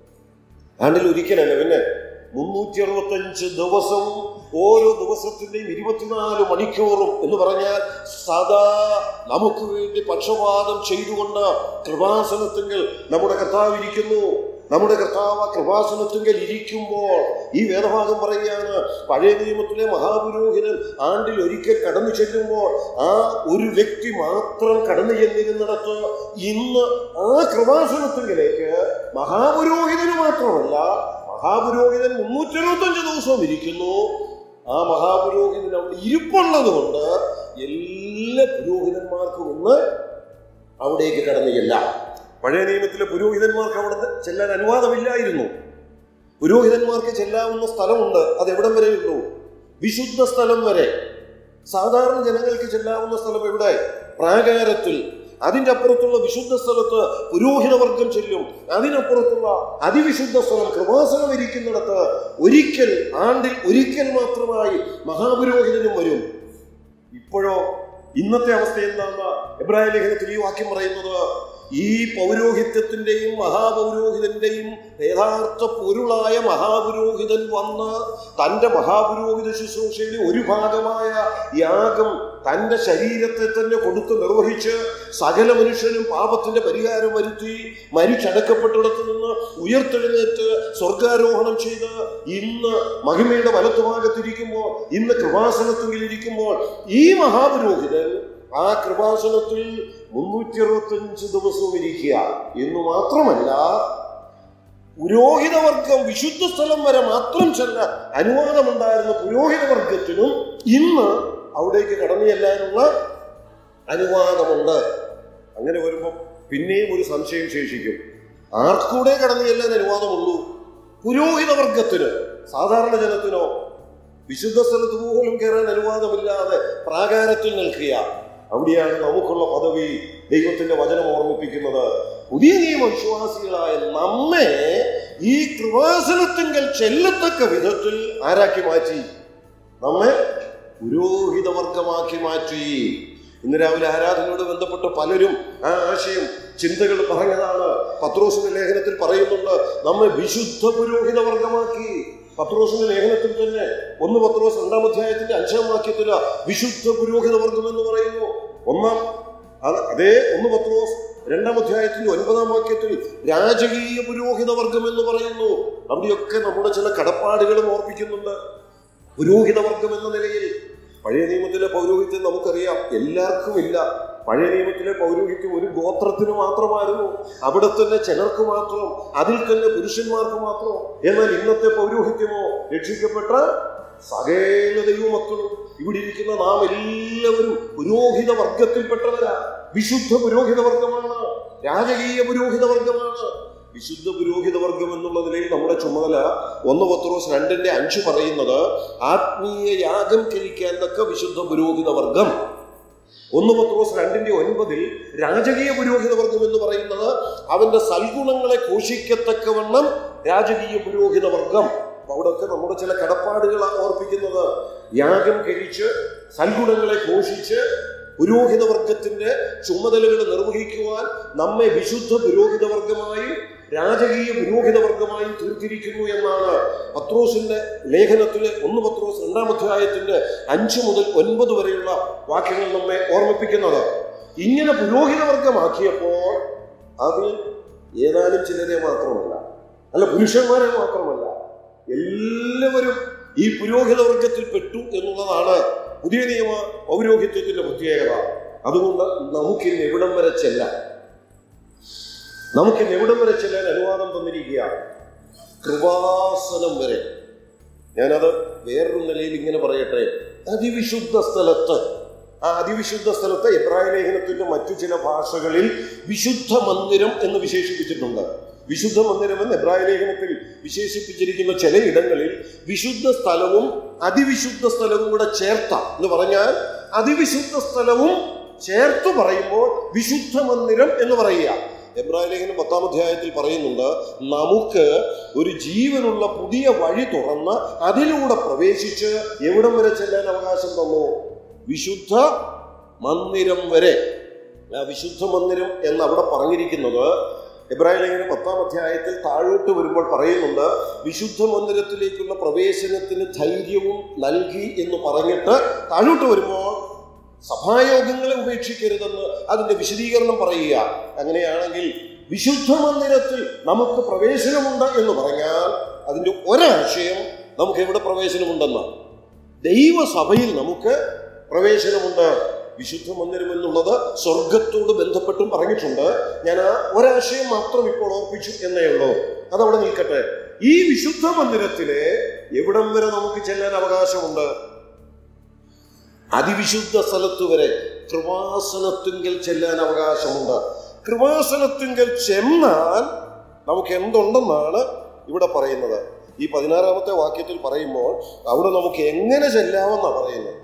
ആണ്ടിൽ ഒരിക്കലല്ല, പിന്നെ മുന്നൂറ്റി അറുപത്തി അഞ്ച് ദിവസം, ഓരോ ദിവസത്തിന്റെയും ഇരുപത്തിനാല് മണിക്കൂറും എന്ന് പറഞ്ഞാൽ സദാ നമുക്ക് വേണ്ടി പക്ഷപാതം ചെയ്തുകൊണ്ട് കൃപാസനത്തിങ്കൽ നമ്മുടെ കർത്താവ് ഇരിക്കുന്നു. നമ്മുടെ കർത്താവ് കൃപാസനത്തിങ്കൽ ഇരിക്കുമ്പോൾ ഈ വേദഭാഗം പറയുകയാണ്, പഴയ നിയമത്തിലെ മഹാപുരോഹിതൻ ആണ്ടിൽ ഒരിക്കൽ കടന്നു ചെല്ലുമ്പോൾ ആ ഒരു വ്യക്തി മാത്രം കടന്നു ചെന്നിരുന്നിടത്ത് ഇന്ന് ആ കൃപാസനത്തിങ്കിലേക്ക് മഹാപുരോഹിതന് മാത്രമല്ല, മഹാപുരോഹിതൻ മുന്നൂറ്റി അറുപത്തി അഞ്ച് ദിവസവും ഇരിക്കുന്നു. ആ മഹാപുരോഹിതൻ അവിടെ ഇരിപ്പുള്ളത് കൊണ്ട് എല്ലാ പുരോഹിതന്മാർക്കും ഇന്ന് അവിടേക്ക് കടന്നു ചെല്ലാം. പഴയ നിയമത്തിലെ പുരോഹിതന്മാർക്ക് അവിടെ ചെല്ലാൻ അനുവാദമില്ലായിരുന്നു. പുരോഹിതന്മാർക്ക് ചെല്ലാവുന്ന സ്ഥലമുണ്ട്. അത് എവിടം വരെയുള്ളൂ? വിശുദ്ധ സ്ഥലം വരെ. സാധാരണ ജനങ്ങൾക്ക് ചെല്ലാവുന്ന സ്ഥലം എവിടെ? പ്രാകാരത്തിൽ. അതിൻ്റെ അപ്പുറത്തുള്ള വിശുദ്ധ സ്ഥലത്ത് പുരോഹിതവർഗം ചെല്ലും. അതിനപ്പുറത്തുള്ള അതിവിശുദ്ധ സ്ഥലം കൃപാസനം ഇരിക്കുന്നിടത്ത് ഒരിക്കൽ, ആണ്ടിൽ ഒരിക്കൽ മാത്രമായി മഹാപുരോഹിതനും വരും. ഇപ്പോഴോ ഇന്നത്തെ അവസ്ഥ എന്താണ്? എബ്രായ ലേഖനത്തിൽ ഈ വാക്യം പറയുന്നത്, ഈ പൗരോഹിത്യത്തിന്റെയും മഹാപൗരോഹിതന്റെയും യഥാർത്ഥ പൊരുളായ മഹാപുരോഹിതൻ വന്ന് തൻ്റെ മഹാപുരോഹിത ശുശ്രൂഷയുടെ ഒരു ഭാഗമായ യാഗം തൻ്റെ ശരീരത്തെ തന്നെ കൊടുത്ത് നിർവഹിച്ച് സകല മനുഷ്യനും പാപത്തിന്റെ പരിഹാരം വരുത്തി മരിച്ചടക്കപ്പെട്ടിടത്ത് നിന്ന് ഉയർത്തെഴുന്നേറ്റ് സ്വർഗാരോഹണം ചെയ്ത് ഇന്ന് മഹിമയുടെ വലത്തുഭാഗത്തിരിക്കുമ്പോൾ, ഇന്ന് കൃപാസനത്തിൽ ഇരിക്കുമ്പോൾ ഈ മഹാപുരോഹിതൻ ആ കൃപാസനത്തിൽ മുന്നൂറ്റി അറുപത്തി അഞ്ച് ദിവസവും ഇരിക്കുക എന്ന് മാത്രമല്ല, പുരോഹിതവർഗം വിശുദ്ധ സ്ഥലം വരെ മാത്രം ചെല്ലാൻ അനുവാദമുണ്ടായിരുന്ന പുരോഹിതവർഗത്തിനും ഇന്ന് അവിടേക്ക് കടന്നു ചെല്ലാനുള്ള അനുവാദമുണ്ട്. അങ്ങനെ വരുമ്പോൾ പിന്നെയും ഒരു സംശയം ശേഷിക്കും. ആർക്കൂടെ കടന്നു ചെല്ലാൻ അനുവാദമുള്ളൂ? പുരോഹിതവർഗത്തിന്. സാധാരണ ജനത്തിനോ? വിശുദ്ധ സ്ഥലത്ത് പോലും കയറാൻ അനുവാദമില്ലാതെ പ്രാകാരത്തിൽ നിൽക്കുക. അവിടെയാണ് നമുക്കുള്ള പദവി ദൈവത്തിന്റെ വചനം ഓർമ്മിപ്പിക്കുന്നത്. പുതിയ നിയമ വിശ്വാസികളായ നമ്മെ ഈ കൃപാസനത്തിങ്കൽ ചെല്ലത്തക്ക വിധത്തിൽ ആരാക്കി മാറ്റി? നമ്മെ പുരോഹിതവർഗമാക്കി മാറ്റി. ഇന്ന് രാവിലെ ആരാധനയോട് ബന്ധപ്പെട്ട് പലരും ആ ആശയം ചിന്തകൾ പറഞ്ഞതാണ്. പത്രോസിന്റെ ലേഖനത്തിൽ പറയുന്നുണ്ട്, നമ്മെ വിശുദ്ധ പുരോഹിതവർഗമാക്കി. പത്രോസിന്റെ ലേഖനത്തിൽ തന്നെ ഒന്ന് പത്രോസ് രണ്ടാം അധ്യായത്തിന്റെ അഞ്ചാം വാക്യത്തില് വിശുദ്ധ പുരോഹിതവർഗം എന്ന് പറയുന്നു. ഒന്നാം അതേ ഒന്ന് പത്രോസ് രണ്ടാം അധ്യായത്തിന്റെ ഒൻപതാം വാക്യത്തിൽ രാജകീയ പുരോഹിതവർഗം എന്ന് പറയുന്നു. അവിടെയൊക്കെ നമ്മുടെ ചില കടപ്പാടുകളും ഓർപ്പിക്കുന്നുണ്ട്. പുരോഹിതവർഗം എന്ന നിലയിൽ പഴയ നിയമത്തിലെ പൗരോഹിത്യം നമുക്കറിയാം, എല്ലാവർക്കും ഇല്ല. പഴയ നിയമത്തിലെ പൗരോഹിത്യം ഒരു ഗോത്രത്തിന് മാത്രമായിരുന്നു. അവിടെ തന്നെ ചിലർക്ക് മാത്രം, അതിൽ തന്നെ പുരുഷന്മാർക്ക് മാത്രം. എന്നാൽ ഇന്നത്തെ പൗരോഹിത്യമോ രക്ഷിക്കപ്പെട്ട സകല ദൈവമക്കളും ഇവിടെ ഇരിക്കുന്ന നാം എല്ലാവരും പുരോഹിത വർഗത്തിൽപ്പെട്ടവരാ. വിശുദ്ധ പുരോഹിത വർഗമാണ്, രാജകീയ പുരോഹിത വർഗമാണ്. വിശുദ്ധ പുരോഹിത വർഗം എന്നുള്ള നിലയിൽ നമ്മുടെ ചുമതല ഒന്ന് പത്രോസ് രണ്ടിന്റെ അഞ്ച് പറയുന്നത് ആത്മീയ യാഗം കഴിക്കാൻ തക്ക വിശുദ്ധ പുരോഹിത വർഗം. ഒന്ന് പത്രോസ് രണ്ടിന്റെ ഒൻപതിൽ രാജകീയ പുരോഹിത വർഗം എന്ന് പറയുന്നത് അവന്റെ സൽഗുണങ്ങളെ ഘോഷിക്കത്തക്കവണ്ണം രാജകീയ പുരോഹിത വർഗം. അവിടെയൊക്കെ നമ്മുടെ ചില കടപ്പാടുകൾ ഓർപ്പിക്കുന്നത്. യാഗം കഴിച്ച് സൽഗുണങ്ങളെ ഘോഷിച്ച് പുരോഹിത വർഗത്തിന്റെ ചുമതലകൾ നിർവഹിക്കുവാൻ നമ്മെ വിശുദ്ധ പുരോഹിത വർഗമായി രാജകീയ പുരോഹിത വർഗമായി തീർത്തിരിക്കുന്നു എന്നാണ് പത്രോസിന്റെ ലേഖനത്തിലെ ഒന്ന് പത്രോസ് രണ്ടാം അധ്യായത്തിന്റെ അഞ്ച് മുതൽ ഒൻപത് വരെയുള്ള വാക്യങ്ങൾ നമ്മെ ഓർമ്മിപ്പിക്കുന്നത്. ഇങ്ങനെ പുരോഹിത വർഗമാക്കിയപ്പോൾ അതിൽ ഏതാനും ചിലരെ മാത്രമല്ല, അല്ല പുരുഷന്മാരെ മാത്രമല്ല, എല്ലാവരും ഈ പുരോഹിത വർഗത്തിൽ പെട്ടു എന്നുള്ളതാണ് പുതിയ നിയമ പൗരോഹിത്യത്തിന്റെ പ്രത്യേകത. അതുകൊണ്ട് നമുക്കിന്ന് എവിടം വരെ ചെല്ലാം, നമുക്കിന്ന് എവിടം വരെ ചെല്ലാൻ അനുവാദം തന്നിരിക്കുകയാണ്? കൃപാസനം വരെ. ഞാനത് വേറൊരു നിലയിൽ ഇങ്ങനെ പറയട്ടെ, അതിവിശുദ്ധ സ്ഥലത്ത്. ആ അതിവിശുദ്ധ സ്ഥലത്ത് എബ്രായ ലേഖനത്തിന്റെ മറ്റു ചില ഭാഷകളിൽ വിശുദ്ധ മന്ദിരം എന്ന് വിശേഷിപ്പിച്ചിട്ടുണ്ട്. വിശുദ്ധ മന്ദിരം എന്ന് എബ്രായ ലേഖനത്തിൽ വിശേഷിപ്പിച്ചിരിക്കുന്ന ചിലയിടങ്ങളിൽ വിശുദ്ധ സ്ഥലവും അതിവിശുദ്ധ സ്ഥലവും കൂടെ ചേർത്ത എന്ന് പറഞ്ഞാൽ അതിവിശുദ്ധ സ്ഥലവും ചേർത്ത് പറയുമ്പോൾ വിശുദ്ധ മന്ദിരം എന്ന് പറയുക. എബ്രായ ലേഖനം പത്താം അധ്യായത്തിൽ പറയുന്നുണ്ട്, നമുക്ക് ഒരു ജീവനുള്ള പുതിയ വഴി തുറന്ന് അതിലൂടെ പ്രവേശിച്ച് എവിടം വരെ ചെല്ലാൻ അവകാശം തന്നു? വിശുദ്ധ മന്ദിരം വരെ. ആ വിശുദ്ധ മന്ദിരം എന്ന് അവിടെ പറഞ്ഞിരിക്കുന്നത് എബ്രായ ലേഖനം പത്താം അധ്യായത്തിൽ താഴോട്ട് വരുമ്പോൾ പറയുന്നുണ്ട്, വിശുദ്ധ മന്ദിരത്തിലേക്കുള്ള പ്രവേശനത്തിന് ധൈര്യവും നൽകി എന്ന് പറഞ്ഞിട്ട് താഴോട്ട് വരുമ്പോൾ സഭായോഗങ്ങളെ ഉപേക്ഷിക്കരുതെന്ന് അതിന്റെ വിശദീകരണം പറയുക. അങ്ങനെയാണെങ്കിൽ വിശുദ്ധ മന്ദിരത്തിൽ നമുക്ക് പ്രവേശനമുണ്ട് എന്ന് പറഞ്ഞാൽ അതിന്റെ ഒരാശയം നമുക്ക് എവിടെ പ്രവേശനമുണ്ടെന്ന്? ദൈവസഭയിൽ നമുക്ക് പ്രവേശനമുണ്ട്. വിശുദ്ധ മന്ദിരം എന്നുള്ളത് സ്വർഗത്തോട് ബന്ധപ്പെട്ടും പറഞ്ഞിട്ടുണ്ട്. ഞാൻ ആ ഒരാശയം മാത്രം ഇപ്പോൾ ഓർപ്പിച്ചു എന്നേ ഉള്ളൂ, അതവിടെ നിൽക്കട്ടെ. ഈ വിശുദ്ധ മന്ദിരത്തിലെ എവിടം വരെ നമുക്ക് ചെല്ലാൻ അവകാശമുണ്ട്? അതിവിശുദ്ധ സ്ഥലത്ത് വരെ, കൃപാസനത്തിങ്കൽ ചെല്ലാൻ അവകാശമുണ്ട്. കൃപാസനത്തിങ്കൽ ചെന്നാൽ നമുക്ക് എന്തുണ്ടെന്നാണ് ഇവിടെ പറയുന്നത്. ഈ പതിനാറാമത്തെ വാക്യത്തിൽ പറയുമ്പോൾ അവിടെ നമുക്ക് എങ്ങനെ ചെല്ലാമെന്നാണ് പറയുന്നത്.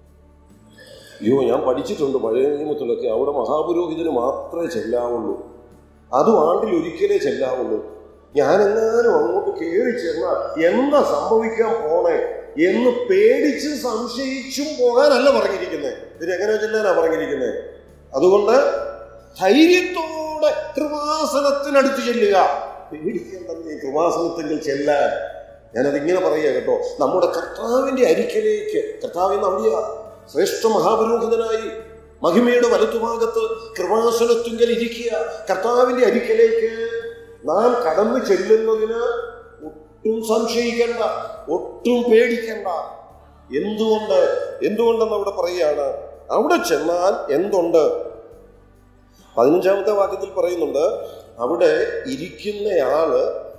അയ്യോ, ഞാൻ പഠിച്ചിട്ടുണ്ട് പഴയ നിയമത്തിലൊക്കെ, അവിടെ മഹാപുരോഹിതന് മാത്രമേ ചെല്ലാവുള്ളൂ, അതും ആണ്ടിൽ ഒരിക്കലേ ചെല്ലാവുള്ളൂ. ഞാനെങ്ങാനും അങ്ങോട്ട് കയറി ചെന്നാൽ എന്താ സംഭവിക്കാൻ പോണേ എന്ന് പേടിച്ചും സംശയിച്ചും പോകാനല്ല പറഞ്ഞിരിക്കുന്നത്. ഇതിനെങ്ങനെ ചെല്ലാനാ പറഞ്ഞിരിക്കുന്നത്? അതുകൊണ്ട് ധൈര്യത്തോടെ കൃപാസനത്തിനടുത്ത് ചെല്ലുക. പേടിക്കേണ്ടത് ഈ കൃപാസനത്തിൽ ചെല്ലാൻ. ഞാനതിങ്ങനെ പറയുക കേട്ടോ, നമ്മുടെ കർത്താവിന്റെ അരിക്കലേക്ക്, കർത്താവിന്ന് അവിടെയാ ശ്രേഷ്ഠ മഹാപുരോഹിതനായി മഹിമയുടെ വലത്തുഭാഗത്ത് കൃപാസനത്തിങ്കൽ ഇരിക്കുക. കർത്താവിന്റെ അരിക്കലേക്ക് നാം കടന്നു ചെല്ലുന്നതിന് ഒട്ടും സംശയിക്കേണ്ട, ഒട്ടും പേടിക്കേണ്ട. എന്തുകൊണ്ട് എന്തുകൊണ്ടെന്ന് അവിടെ പറയുകയാണ്. അവിടെ ചെന്നാൽ എന്തുണ്ട്? പതിനഞ്ചാമത്തെ വാക്യത്തിൽ പറയുന്നുണ്ട്, അവിടെ ഇരിക്കുന്നയാള്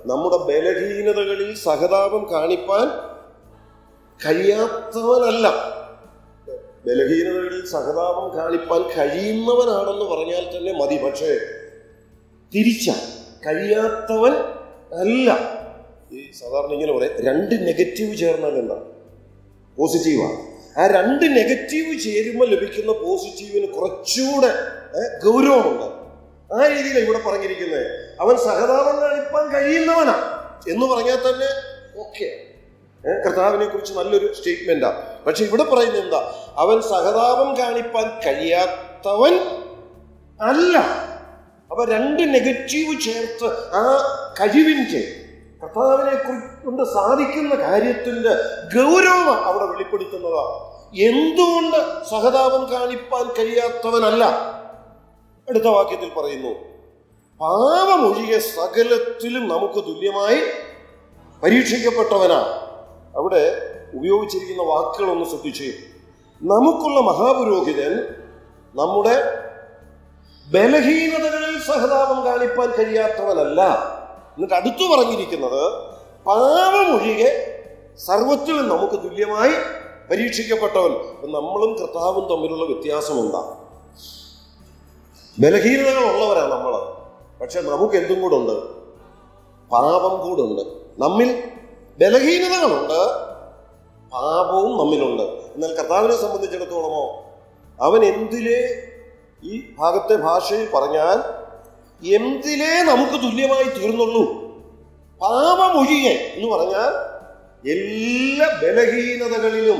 നമ്മുടെ ബലഹീനതകളിൽ സഹതാപം കാണിപ്പാൻ കഴിയാത്തവനല്ല. ബലഹീനതകളിൽ സഹതാപം കാണിപ്പാൻ കഴിയുന്നവനാണെന്ന് പറഞ്ഞാൽ തന്നെ മതി. പക്ഷേ തിരിച്ച കഴിയാത്തവൻ അല്ല. ഈ സാധാരണ ഇങ്ങനെ പറയാം, രണ്ട് നെഗറ്റീവ് ചേർന്നാൽ എന്താ? പോസിറ്റീവാണ്. ആ രണ്ട് നെഗറ്റീവ് ചേരുമ്പോൾ ലഭിക്കുന്ന പോസിറ്റീവിന് കുറച്ചുകൂടെ ഗൗരവമുണ്ട്. ആ രീതിയിലാണ് ഇവിടെ പറഞ്ഞിരിക്കുന്നത്. അവൻ സഹതാപം കാണിപ്പാൻ കഴിയുന്നവനാ എന്ന് പറഞ്ഞാൽ തന്നെ ഓക്കെ, കർത്താവിനെ കുറിച്ച് നല്ലൊരു സ്റ്റേറ്റ്മെന്റാ. പക്ഷെ ഇവിടെ പറയുന്നത് എന്താ? അവൻ സഹതാപം കാണിപ്പാൻ കഴിയാത്തവൻ അല്ല. അപ്പൊ രണ്ട് നെഗറ്റീവ് ചേർത്ത് ആ കഴിവിൻ്റെ, കർത്താവിനെ കൊണ്ട് സാധിക്കുന്ന കാര്യത്തിന്റെ ഗൗരവം അവിടെ വെളിപ്പെടുത്തുന്നതാ. എന്തുകൊണ്ട് സഹതാപം കാണിപ്പാൻ കഴിയാത്തവനല്ല? അടുത്ത വാക്യത്തിൽ പറയുന്നു, പാപമൊഴികെ സകലത്തിലും നമുക്ക് തുല്യമായി പരീക്ഷിക്കപ്പെട്ടവനാ. അവിടെ ഉപയോഗിച്ചിരിക്കുന്ന വാക്കുകളൊന്ന് ശ്രദ്ധിച്ച്. നമുക്കുള്ള മഹാപുരോഹിതൻ നമ്മുടെ ബലഹീനതകളിൽ സഹതാപം കാണിപ്പാൻ കഴിയാത്തവനല്ല. എന്നിട്ട് അടുത്തു പറഞ്ഞിരിക്കുന്നത് പാപമൊഴികെ സർവത്തിലും നമുക്ക് തുല്യമായി പരീക്ഷിക്കപ്പെട്ടവൻ. നമ്മളും കർത്താവും തമ്മിലുള്ള വ്യത്യാസം എന്താ? ബലഹീനതകൾ ഉള്ളവരാണ് നമ്മൾ. പക്ഷെ നമുക്ക് എന്തും കൂടെ ഉണ്ട്? പാപം കൂടുണ്ട്. നമ്മിൽ ബലഹീനതകളുണ്ട്, പാപവും നമ്മിലുണ്ട്. എന്നാൽ കർത്താവിനെ സംബന്ധിച്ചിടത്തോളമോ, അവൻ എന്തിലേ, ഈ ഭാഗത്തെ ഭാഷയിൽ പറഞ്ഞാൽ എന്തിലേ നമുക്ക് തുല്യമായി തീർന്നുള്ളൂ? പാപമൊഴികെ എന്ന് പറഞ്ഞാൽ എല്ലാ ബലഹീനതകളിലും,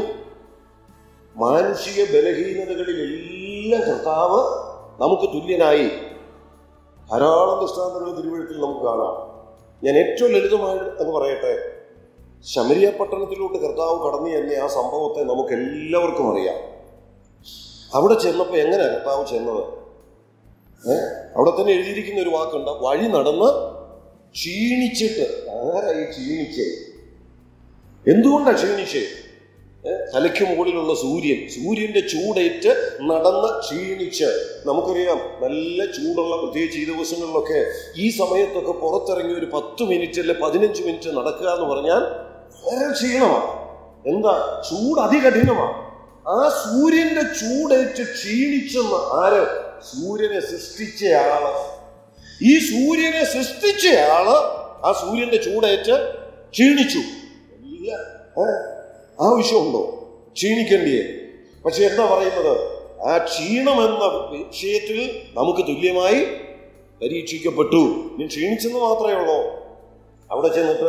മാനുഷിക ബലഹീനതകളിലെല്ലാം കർത്താവ് നമുക്ക് തുല്യനായി. ധാരാളം ദൃഷ്ടാന്തങ്ങൾ തിരുവഴുത്തിൽ നമുക്ക് കാണാം. ഞാൻ ഏറ്റവും ലളിതമായി എന്ന് പറയട്ടെ, ശമരിയ പട്ടണത്തിലോട്ട് കർത്താവ് കടന്നു എന്ന ആ സംഭവത്തെ നമുക്ക് എല്ലാവർക്കും അറിയാം. അവിടെ ചെന്നപ്പോൾ എങ്ങനെയാ കർത്താവ് ചെന്നത്? ഏഹ് അവിടെ തന്നെ എഴുതിയിരിക്കുന്ന ഒരു വാക്കുണ്ട്, വഴി നടന്ന് ക്ഷീണിച്ചിട്ട്. ആരായി ക്ഷീണിച്ചേ? എന്തുകൊണ്ടാണ് ക്ഷീണിച്ചേ? തലയ്ക്ക് മുകളിലുള്ള സൂര്യൻ, സൂര്യന്റെ ചൂടേറ്റ് നടന്ന് ക്ഷീണിച്ച്. നമുക്കറിയാം, നല്ല ചൂടുള്ള പ്രത്യേകിച്ച് ഈ ദിവസങ്ങളിലൊക്കെ ഈ സമയത്തൊക്കെ പുറത്തിറങ്ങി ഒരു പത്ത് മിനിറ്റ് അല്ലെ പതിനഞ്ച് മിനിറ്റ് നടക്കുക എന്ന് പറഞ്ഞാൽ വളരെ ക്ഷീണമാണ്. എന്താ? ചൂട് അതികഠിനമാണ്. ആ സൂര്യന്റെ ചൂടേറ്റ് ക്ഷീണിച്ചെന്ന് ആര്? സൂര്യനെ സൃഷ്ടിച്ചയാള്. ഈ സൂര്യനെ സൃഷ്ടിച്ചയാള് ആ സൂര്യന്റെ ചൂടേറ്റ് ക്ഷീണിച്ചു. ഇല്ല, ആവശ്യമുണ്ടോ ക്ഷീണിക്കേണ്ടിയേ? പക്ഷെ എന്താ പറയുന്നത്? ആ ക്ഷീണമെന്ന വിഷയത്തിൽ നമുക്ക് തുല്യമായി പരീക്ഷിക്കപ്പെട്ടു. നീ ക്ഷീണിച്ചെന്ന് മാത്രമേ ഉള്ളൂ. അവിടെ ചെന്നിട്ട്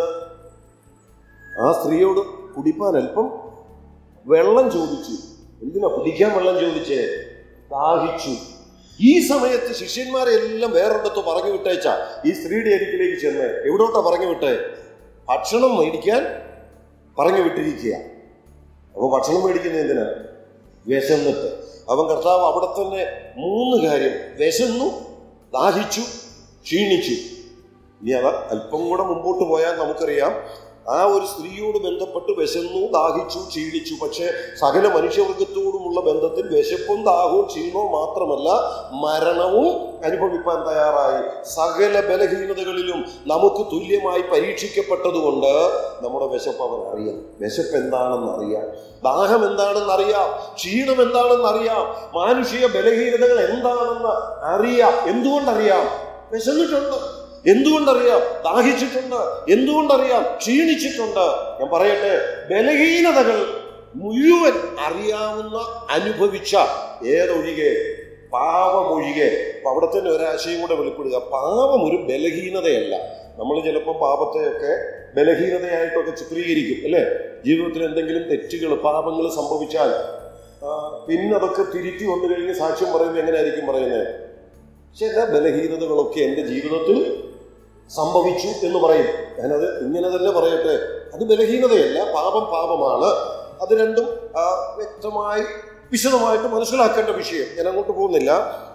ആ സ്ത്രീയോട് കുടിപ്പാൻ അല്പം വെള്ളം ചോദിച്ചു. എന്തിനാ കുടിക്കാൻ വെള്ളം ചോദിച്ചേ? ദാഹിച്ചു. ഈ സമയത്ത് ശിഷ്യന്മാരെ എല്ലാം വേറൊരിടത്ത് പറഞ്ഞു വിട്ടേച്ചാ ഈ സ്ത്രീയുടെ അരികിലേക്ക് ചെന്ന് എവിടോട്ടാ പറഞ്ഞു വിട്ടേ? ഭക്ഷണം മേടിക്കാൻ പറഞ്ഞു വിട്ടിരിക്കുക. അപ്പൊ ഭക്ഷണം മേടിക്കുന്നത് എന്തിനാ? വിശന്നിട്ട്. അവൻ കർത്താവ് അവിടെ തന്നെ മൂന്ന് കാര്യം: വിശന്നു, ദാഹിച്ചു, ക്ഷീണിച്ചു. ഇനി അത് അല്പം കൂടെ മുമ്പോട്ട് പോയാൽ നമുക്കറിയാം, ആ ഒരു സ്ത്രീയോട് ബന്ധപ്പെട്ട് വിശന്നു, ദാഹിച്ചു, ക്ഷീണിച്ചു. പക്ഷെ സകല മനുഷ്യവർഗത്തോടുമുള്ള ബന്ധത്തിൽ വിശപ്പും ദാഹവും ക്ഷീണവും മാത്രമല്ല, മരണവും അനുഭവിപ്പാൻ തയ്യാറായി. സകല ബലഹീനതകളിലും നമുക്ക് തുല്യമായി പരീക്ഷിക്കപ്പെട്ടതുകൊണ്ട് നമ്മുടെ വിശപ്പ് അവൻ അറിയാം. വിശപ്പ് എന്താണെന്ന് അറിയാം, ദാഹം എന്താണെന്ന് അറിയാം, ക്ഷീണം എന്താണെന്ന് അറിയാം, മാനുഷിക ബലഹീനതകൾ എന്താണെന്ന് അറിയാം. എന്തുകൊണ്ടറിയാം? വിശന്നിട്ടുണ്ട്. എന്തുകൊണ്ടറിയാം? ദാഹിച്ചിട്ടുണ്ട്. എന്തുകൊണ്ടറിയാം? ക്ഷീണിച്ചിട്ടുണ്ട്. ഞാൻ പറയട്ടെ, ബലഹീനതകൾ മുഴുവൻ അറിയാവുന്ന, അനുഭവിച്ച ഏതൊഴികെ? പാപമൊഴികെ. അപ്പൊ അവിടെ തന്നെ ഒരാശയം കൂടെ വെളിപ്പെടുക. പാപം ഒരു ബലഹീനതയല്ല. നമ്മൾ ചിലപ്പോൾ പാപത്തെയൊക്കെ ബലഹീനതയായിട്ടൊക്കെ ചിത്രീകരിക്കും, അല്ലേ? ജീവിതത്തിൽ എന്തെങ്കിലും തെറ്റുകൾ, പാപങ്ങൾ സംഭവിച്ചാൽ പിന്നെ അതൊക്കെ തിരുത്തി വന്നു കഴിഞ്ഞ് സാക്ഷ്യം പറയുമ്പോൾ എങ്ങനെയായിരിക്കും പറയുന്നത്? ചില ബലഹീനതകളൊക്കെ എൻ്റെ ജീവിതത്തിൽ സംഭവിച്ചു എന്ന് പറയും. ഞാനത് ഇങ്ങനെ തന്നെ പറയട്ടെ, അത് ബലഹീനതയല്ല, പാപം പാപമാണ്. അത് രണ്ടും വ്യക്തമായി വിശദമായിട്ട് മനസ്സിലാക്കേണ്ട വിഷയം. ഞാൻ അങ്ങോട്ട് പോകുന്നില്ല.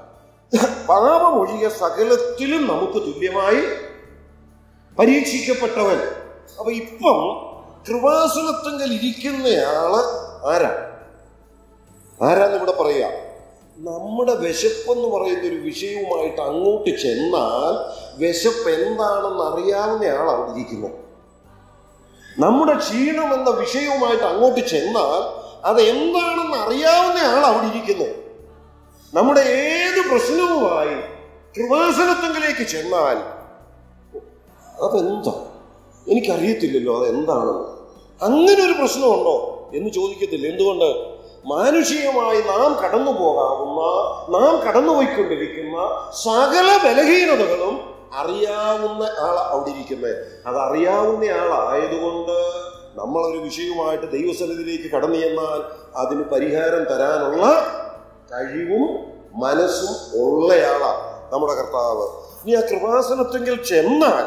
പാപമൊഴികെ സകലത്തിലും നമുക്ക് തുല്യമായി പരീക്ഷിക്കപ്പെട്ടവൻ. അപ്പൊ ഇപ്പം കൃപാസനത്തെങ്കിൽ ഇരിക്കുന്നയാള് ആരാ? ആരാന്ന് ഇവിടെ പറയാ? നമ്മുടെ വിശപ്പെന്ന് പറയുന്ന ഒരു വിഷയവുമായിട്ട് അങ്ങോട്ട് ചെന്നാൽ വിശപ്പ് എന്താണെന്ന് അറിയാവുന്ന ആൾ അവിടെ ഇരിക്കുന്നത്. നമ്മുടെ ക്ഷീണം എന്ന വിഷയവുമായിട്ട് അങ്ങോട്ട് ചെന്നാൽ അത് എന്താണെന്ന് അറിയാവുന്ന ആൾ അവിടെ ഇരിക്കുന്നത്. നമ്മുടെ ഏത് പ്രശ്നവുമായി കൃപാസനത്തെങ്കിലേക്ക് ചെന്നാൽ അതെന്താ, എനിക്കറിയത്തില്ലല്ലോ അതെന്താണെന്ന്. അങ്ങനെ ഒരു പ്രശ്നമുണ്ടോ എന്ന് ചോദിക്കത്തില്ല. എന്തുകൊണ്ട്? മാനുഷികമായി നാം കടന്നു പോകാവുന്ന, നാം കടന്നുപോയിക്കൊണ്ടിരിക്കുന്ന സകല ബലഹീനതകളും അറിയാവുന്ന ആൾ അവിടെ ഇരിക്കുന്നത്. അതറിയാവുന്ന ആളായതുകൊണ്ട് നമ്മളൊരു വിഷയവുമായിട്ട് ദൈവസന്നിധിയിലേക്ക് കടന്നു ചെന്നാൽ അതിന് പരിഹാരം തരാനുള്ള കഴിവും മനസ്സും ഉള്ളയാളാണ് നമ്മുടെ കർത്താവ്. ഇനി ആ കൃപാസനത്തെങ്കിൽ ചെന്നാൽ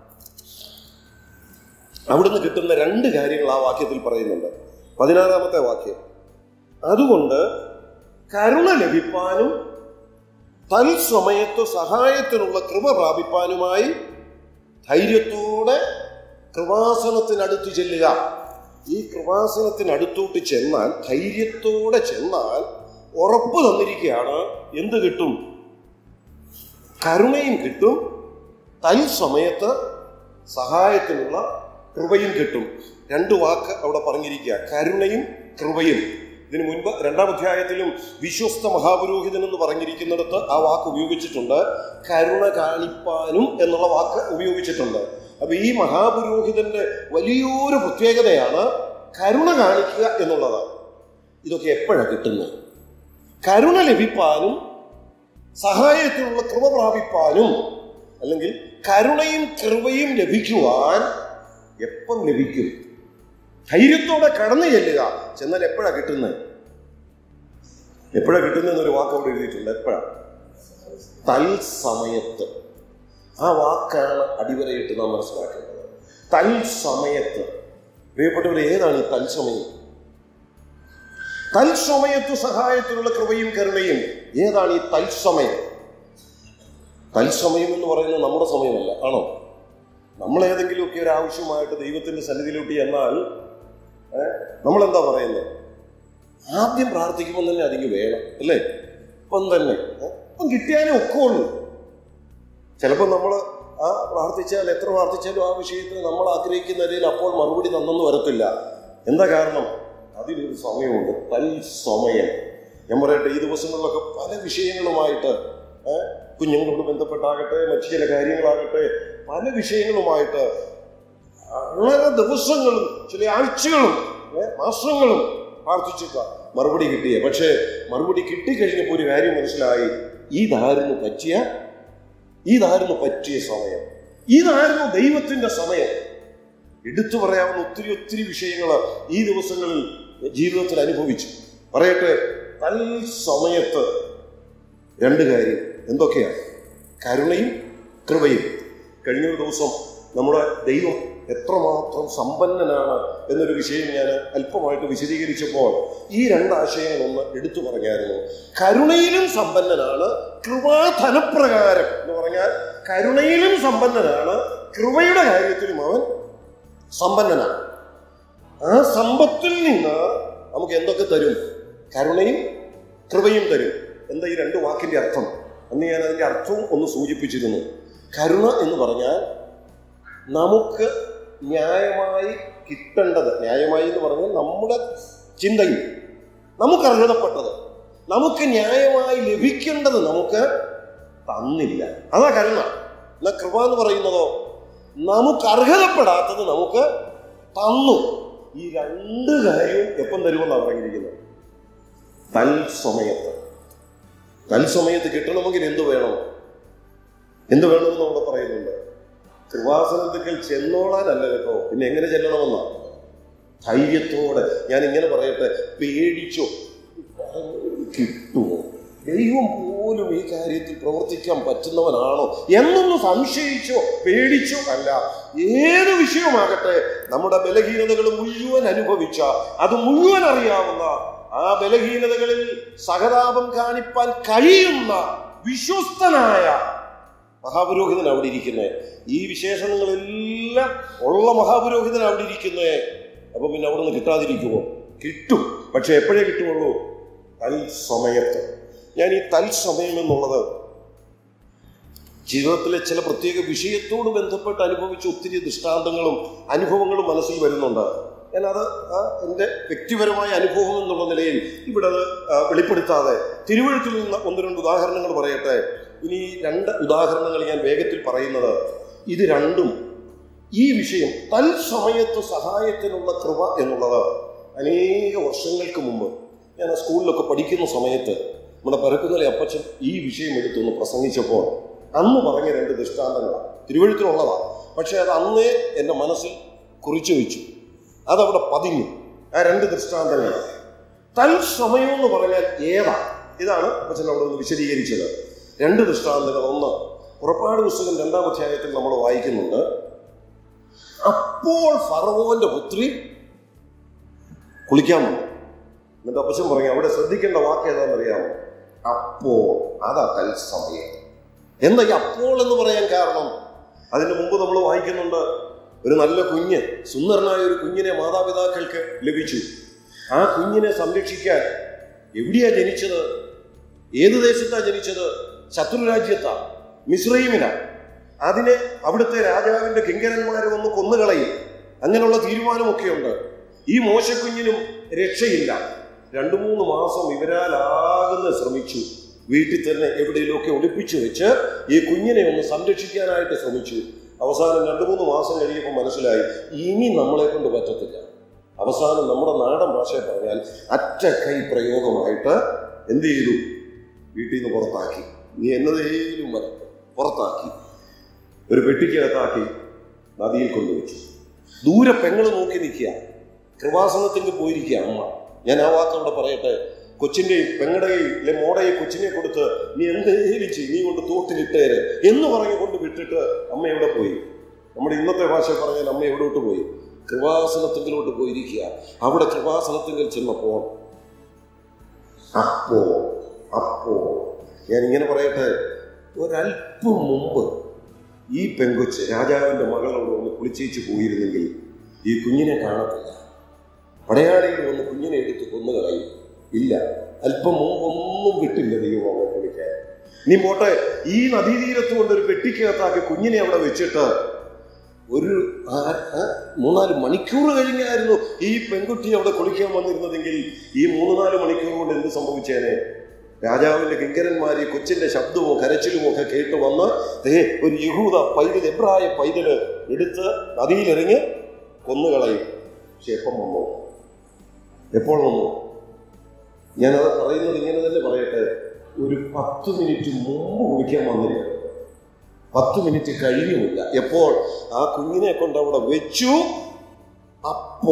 അവിടുന്ന് കിട്ടുന്ന രണ്ട് കാര്യങ്ങൾ ആ വാക്യത്തിൽ പറയുന്നുണ്ട്. പതിനാറാമത്തെ വാക്യം, അതുകൊണ്ട് കരുണ ലഭിപ്പാനും തൽസമയത്ത് സഹായത്തിനുള്ള കൃപ പ്രാപിപ്പാനുമായി ധൈര്യത്തോടെ കൃപാസനത്തിനടുത്ത് ചെല്ലുക. ഈ കൃപാസനത്തിനടുത്തോട്ട് ചെന്നാൽ, ധൈര്യത്തോടെ ചെന്നാൽ ഉറപ്പ് തന്നിരിക്കുകയാണ്, എന്ത് കിട്ടും? കരുണയും കിട്ടും, തൽസമയത്ത് സഹായത്തിനുള്ള കൃപയും കിട്ടും. രണ്ട് വാക്ക് അവിടെ പറഞ്ഞിരിക്കുക, കരുണയും കൃപയും. ഇതിനു മുൻപ് രണ്ടാം അധ്യായത്തിലും വിശ്വസ്ത മഹാപുരോഹിതൻ എന്ന് പറഞ്ഞിരിക്കുന്നിടത്ത് ആ വാക്ക് ഉപയോഗിച്ചിട്ടുണ്ട്. കരുണ കാണിപ്പാനും എന്നുള്ള വാക്ക് ഉപയോഗിച്ചിട്ടുണ്ട്. അപ്പൊ ഈ മഹാപുരോഹിതന്റെ വലിയൊരു പ്രത്യേകതയാണ് കരുണ കാണിക്കുക എന്നുള്ളത്. ഇതൊക്കെ എപ്പോഴാണ് കിട്ടുന്നത്? കരുണ ലഭിപ്പാനും സഹായത്തിനുള്ള കൃപ പ്രാപിപ്പാനും, അല്ലെങ്കിൽ കരുണയും കൃപയും ലഭിക്കുവാൻ എപ്പം ലഭിക്കും? ധൈര്യത്തോടെ കടന്നു ചെല്ലുക. ചെന്നാൽ എപ്പോഴാണ് കിട്ടുന്നത്? എപ്പോഴാണ് കിട്ടുന്നതെന്നൊരു വാക്ക് അവിടെ എഴുതിയിട്ടുണ്ട്. എപ്പോഴാ? തൽസമയത്ത്. ആ വാക്കാണ് അടിവരയിട്ട് നാം മനസ്സിലാക്കേണ്ടത്. തൽസമയത്ത്. പ്രിയപ്പെട്ടവർ, ഏതാണ് ഈ തൽസമയം? തൽസമയത്ത് സഹായത്തിനുള്ള കൃപയും കരുണയും. ഏതാണ് ഈ തൽസമയം? തൽസമയം എന്ന് പറയുന്നത് നമ്മുടെ സമയമല്ല, ആണോ? നമ്മൾ ഏതെങ്കിലുമൊക്കെ ഒരു ആവശ്യമായിട്ട് ദൈവത്തിന്റെ സന്നിധിയിലോട്ട് എന്നാൽ നമ്മളെന്താ പറയുന്നത്? ആദ്യം പ്രാർത്ഥിക്കുമ്പോൾ തന്നെ അതിങ്ങ് വേണം, അല്ലേ? ഇപ്പം തന്നെ ഇപ്പം കിട്ടിയാലേ ഒക്കുള്ളൂ. ചിലപ്പോൾ നമ്മൾ ആ പ്രാർത്ഥിച്ചാൽ, എത്ര പ്രാർത്ഥിച്ചാലും ആ വിഷയത്തിൽ നമ്മൾ ആഗ്രഹിക്കുന്നതിൽ അപ്പോൾ മറുപടി തന്നെന്ന് വരത്തില്ല. എന്താ കാരണം? അതിലൊരു സമയമുണ്ട്, തൽസമയം. ഞാൻ പറയട്ടെ, ഈ ദിവസങ്ങളിലൊക്കെ പല വിഷയങ്ങളുമായിട്ട്, കുഞ്ഞുങ്ങളോട് ബന്ധപ്പെട്ടാകട്ടെ, മറ്റു ചില കാര്യങ്ങളാകട്ടെ, പല വിഷയങ്ങളുമായിട്ട് വളരെ ദിവസങ്ങളും ചില ആഴ്ചകളും മാസങ്ങളും പ്രാർത്ഥിച്ചിട്ട് മറുപടി കിട്ടിയ. പക്ഷേ മറുപടി കിട്ടിക്കഴിഞ്ഞപ്പോൾ ഒരു കാര്യം മനസ്സിലായി, ഇതായിരുന്നു പറ്റിയ ഇതായിരുന്നു പറ്റിയ സമയം, ഇതായിരുന്നു ദൈവത്തിന്റെ സമയം. എടുത്തു പറയാവുന്ന ഒത്തിരി ഒത്തിരി വിഷയങ്ങൾ ഈ ദിവസങ്ങളിൽ ജീവിതത്തിൽ അനുഭവിച്ചു. പറയട്ടെ, തൽസമയത്ത് രണ്ട് കാര്യം എന്തൊക്കെയാണ്? കരുണയും കൃപയും. കഴിഞ്ഞൊരു ദിവസം നമ്മുടെ ദൈവം എത്രമാത്രം സമ്പന്നനാണ് എന്നൊരു വിഷയം ഞാൻ അല്പമായിട്ട് വിശദീകരിച്ചപ്പോൾ ഈ രണ്ടാശയങ്ങളൊന്ന് എടുത്തു പറഞ്ഞായിരുന്നു. കരുണയിലും സമ്പന്നനാണ്, കൃപാധനപ്രകാരം എന്ന് പറഞ്ഞാൽ കരുണയിലും സമ്പന്നനാണ്, കൃപയുടെ കാര്യത്തിലും അവൻ സമ്പന്നനാണ്. ആ സമ്പത്തിൽ നിന്ന് നമുക്ക് എന്തൊക്കെ തരും? കരുണയും കൃപയും തരും. എന്താ ഈ രണ്ട് വാക്കിന്റെ അർത്ഥം? അന്ന് ഞാൻ അതിന്റെ അർത്ഥവും ഒന്ന് സൂചിപ്പിച്ചിരുന്നു. കരുണ എന്ന് പറഞ്ഞാൽ നമുക്ക് ന്യായമായി കിട്ടേണ്ടത്, ന്യായമായി എന്ന് പറഞ്ഞാൽ നമ്മുടെ ചിന്തയിൽ നമുക്ക് അർഹതപ്പെട്ടത്, നമുക്ക് ന്യായമായി ലഭിക്കേണ്ടത് നമുക്ക് തന്നില്ല. അതാ കരുണ. എന്നാ കൃപ എന്ന് പറയുന്നതോ നമുക്ക് അർഹതപ്പെടാത്തത് നമുക്ക് തന്നു. ഈ രണ്ട് കാര്യവും എപ്പം തരുമെന്നാണ് പറഞ്ഞിരിക്കുന്നത്? തൽസമയത്ത്. തൽസമയത്ത് കിട്ടണമെങ്കിൽ എന്ത് വേണം? എന്ത് വേണമെന്ന് അവിടെ പറയുന്നുണ്ട്. കൃപാസനത്തിൽ ചെന്നോളാനല്ല കേട്ടോ, പിന്നെ എങ്ങനെ ചെല്ലണമെന്നാ? ധൈര്യത്തോടെ. ഞാൻ ഇങ്ങനെ പറയട്ടെ, പേടിച്ചോ കിട്ടുമോ, ദൈവം പോലും ഈ കാര്യത്തിൽ പ്രവർത്തിക്കാൻ പറ്റുന്നവനാണോ എന്നൊന്ന് സംശയിച്ചോ പേടിച്ചോ അല്ല. ഏത് വിഷയമാകട്ടെ, നമ്മുടെ ബലഹീനതകൾ മുഴുവൻ അനുഭവിച്ച, അത് മുഴുവൻ അറിയാവുന്ന, ആ ബലഹീനതകളിൽ സഹതാപം കാണിപ്പാൻ കഴിയുന്ന വിശ്വസ്തനായ മഹാപുരോഹിതൻ അവിടെ ഇരിക്കുന്നത്. ഈ വിശേഷണങ്ങളെല്ലാം ഉള്ള മഹാപുരോഹിതൻ അവിടെ ഇരിക്കുന്നത്. അപ്പൊ പിന്നെ അവിടെ നിന്ന് കിട്ടാതിരിക്കുമോ? കിട്ടും. പക്ഷെ എപ്പോഴേ കിട്ടുമുള്ളൂ? തൽസമയത്ത്. ഞാൻ ഈ തൽസമയം എന്നുള്ളത് ജീവിതത്തിലെ ചില പ്രത്യേക വിഷയത്തോട് ബന്ധപ്പെട്ട് അനുഭവിച്ച ഒത്തിരി ദൃഷ്ടാന്തങ്ങളും അനുഭവങ്ങളും മനസ്സിൽ വരുന്നുണ്ട്. ഞാനത് എൻ്റെ വ്യക്തിപരമായ അനുഭവം എന്നുള്ള നിലയിൽ ഇവിടെ അത് വെളിപ്പെടുത്താതെ തിരുവഴുത്തിൽ നിന്ന് ഒന്ന് രണ്ട് ഉദാഹരണങ്ങൾ പറയട്ടെ. ഇനി രണ്ട് ഉദാഹരണങ്ങൾ ഞാൻ വേഗത്തിൽ പറയുന്നത്, ഇത് രണ്ടും ഈ വിഷയം തൽസമയത്ത് സഹായത്തിനുള്ള കൃപ എന്നുള്ളത് അനേക വർഷങ്ങൾക്ക് മുമ്പ് ഞാൻ സ്കൂളിലൊക്കെ പഠിക്കുന്ന സമയത്ത് നമ്മുടെ പരക്കുന്നിലെ അപ്പച്ചൻ ഈ വിഷയം എടുത്തൊന്ന് പ്രസംഗിച്ചപ്പോൾ അന്ന് പറഞ്ഞ രണ്ട് ദൃഷ്ടാന്തങ്ങളാണ്. തിരുവഴുത്തിലുള്ളതാണ്, പക്ഷെ അത് അന്നേ എൻ്റെ മനസ്സിൽ കുറിച്ചു വെച്ചു, അതവിടെ പതിഞ്ഞു. ആ രണ്ട് ദൃഷ്ടാന്തങ്ങൾ തൽസമയം എന്ന് പറഞ്ഞാൽ ഏതാ? ഇതാണ് അപ്പച്ചൻ അവിടെ ഒന്ന് വിശദീകരിച്ചത്. രണ്ട് ദൃഷ്ടാന്തങ്ങൾ. ഒന്ന്, പുറപ്പാട് പുസ്തകം രണ്ടാം അധ്യായത്തിൽ നമ്മൾ വായിക്കുന്നുണ്ട്, അപ്പോൾ ഫറവോന്റെ പുത്രി കുളിക്കാൻ വന്നു. എന്നിട്ട് അപ്പച്ചൻ പറഞ്ഞു അവിടെ ശ്രദ്ധിക്കേണ്ട വാക്ക് ഏതാണെന്നറിയാമോ? അപ്പോൾ. അതാ തൽസമയം. എന്താ ഈ അപ്പോൾ എന്ന് പറയാൻ കാരണം? അതിന് മുമ്പ് നമ്മൾ വായിക്കുന്നുണ്ട്, ഒരു നല്ല കുഞ്ഞ്, സുന്ദരനായ ഒരു കുഞ്ഞിനെ മാതാപിതാക്കൾക്ക് ലഭിച്ചു. ആ കുഞ്ഞിനെ സംരക്ഷിക്കാൻ എവിടെയാ ജനിച്ചത്? ഏത് ദേശത്താ ജനിച്ചത്? ശത്രുരാജ്യത്താ, മിസ്രയീമിലാ. അതിനെ അവിടുത്തെ രാജാവിന്റെ കിങ്കരന്മാർ വന്ന് കൊന്നുകളയും. അങ്ങനെയുള്ള തീരുമാനമൊക്കെയുണ്ട്. ഈ മോശക്കുഞ്ഞിനും രക്ഷയില്ല. രണ്ടു മൂന്ന് മാസം ഇവരാലാകുന്ന ശ്രമിച്ചു. വീട്ടിൽ തന്നെ എവിടെയെങ്കിലുമൊക്കെ ഒളിപ്പിച്ചു വെച്ച് ഈ കുഞ്ഞിനെ ഒന്ന് സംരക്ഷിക്കാനായിട്ട് ശ്രമിച്ചു. അവസാനം രണ്ടു മൂന്ന് മാസം കഴിയുമ്പോൾ മനസ്സിലായി ഇനി നമ്മളെ കൊണ്ട് പറ്റത്തില്ല. അവസാനം നമ്മുടെ നാടൻ ഭാഷയെ പറഞ്ഞാൽ അറ്റ കൈ പ്രയോഗമായിട്ട് എന്ത് ചെയ്തു? വീട്ടിൽ നിന്ന് പുറത്താക്കി. നീ എന്നതേലും വരെ പുറത്താക്കി, ഒരു പെട്ടിക്കകത്താക്കി നദിയിൽ കൊണ്ടുവച്ചു. ദൂരെ പെങ്ങള് നോക്കി നിൽക്കുക, കൃപാസനത്തിന് പോയിരിക്കുക അമ്മ. ഞാൻ ആ വാക്ക് അവിടെ പറയട്ടെ, കൊച്ചിൻ്റെയും പെങ്ങളുടെയും അല്ലെ മോടെയും കൊച്ചിനെ കൊടുത്ത് നീ എന്തേലും ചെയ്യും, നീ കൊണ്ട് തോട്ടിലിട്ടേര് എന്ന് പറഞ്ഞു കൊണ്ട് വിട്ടിട്ട് അമ്മ എവിടെ പോയി? നമ്മുടെ ഇന്നത്തെ ഭാഷ പറഞ്ഞാൽ അമ്മ എവിടോട്ട് പോയി? കൃപാസനത്തിലോട്ട് പോയിരിക്കുക. അവിടെ കൃപാസനത്തിൽ ചെന്നപ്പോൾ അപ്പോ അപ്പോ ഞാൻ ഇങ്ങനെ പറയട്ടെ, ഒരല്പം മുമ്പ് ഈ പെങ്കൊച്ച് രാജാവിൻ്റെ മകളോട് ഒന്ന് കുളിച്ചേച്ച് പോയിരുന്നെങ്കിൽ ഈ കുഞ്ഞിനെ കാണത്തില്ല. പടയാളികൾ വന്ന് കുഞ്ഞിനെ എടുത്ത് കൊന്നുകളയും. ഇല്ല, അല്പം മുമ്പൊന്നും വിട്ടില്ല ദൈവം അവളെ കുളിക്കാൻ. നീ പോട്ടെ, ഈ നദീതീരത്ത് കൊണ്ട് ഒരു പെട്ടിക്കകത്താക്കി കുഞ്ഞിനെ അവിടെ വെച്ചിട്ട് ഒരു മൂന്നാല് മണിക്കൂർ കഴിഞ്ഞായിരുന്നു ഈ പെൺകുട്ടി അവിടെ കുളിക്കാൻ വന്നിരുന്നതെങ്കിൽ ഈ മൂന്ന് നാല് മണിക്കൂർ കൊണ്ട് എന്ത് സംഭവിച്ചേനെ? രാജാവിന്റെ കിങ്കരന്മാര് കൊച്ചിന്റെ ശബ്ദമോ കരച്ചിലുമോ ഒക്കെ കേട്ട് വന്ന് ഒരു യഹൂദ പൈതൽ, എബ്രായ പൈതല് എടുത്ത് നദിയിലെറിഞ്ഞ് കൊന്നുകളയും. പക്ഷെ എപ്പം വന്നു? എപ്പോൾ വന്നു? ഞാനത് പറയുന്നത് ഇങ്ങനെ തന്നെ പറയട്ടെ, ഒരു പത്ത് മിനിറ്റ് മുമ്പ് കുളിക്കാൻ വന്നില്ല, പത്ത് മിനിറ്റ് കഴിയുമില്ല. എപ്പോൾ ആ കുഞ്ഞിനെ കൊണ്ട് അവിടെ വെച്ചു, അപ്പോ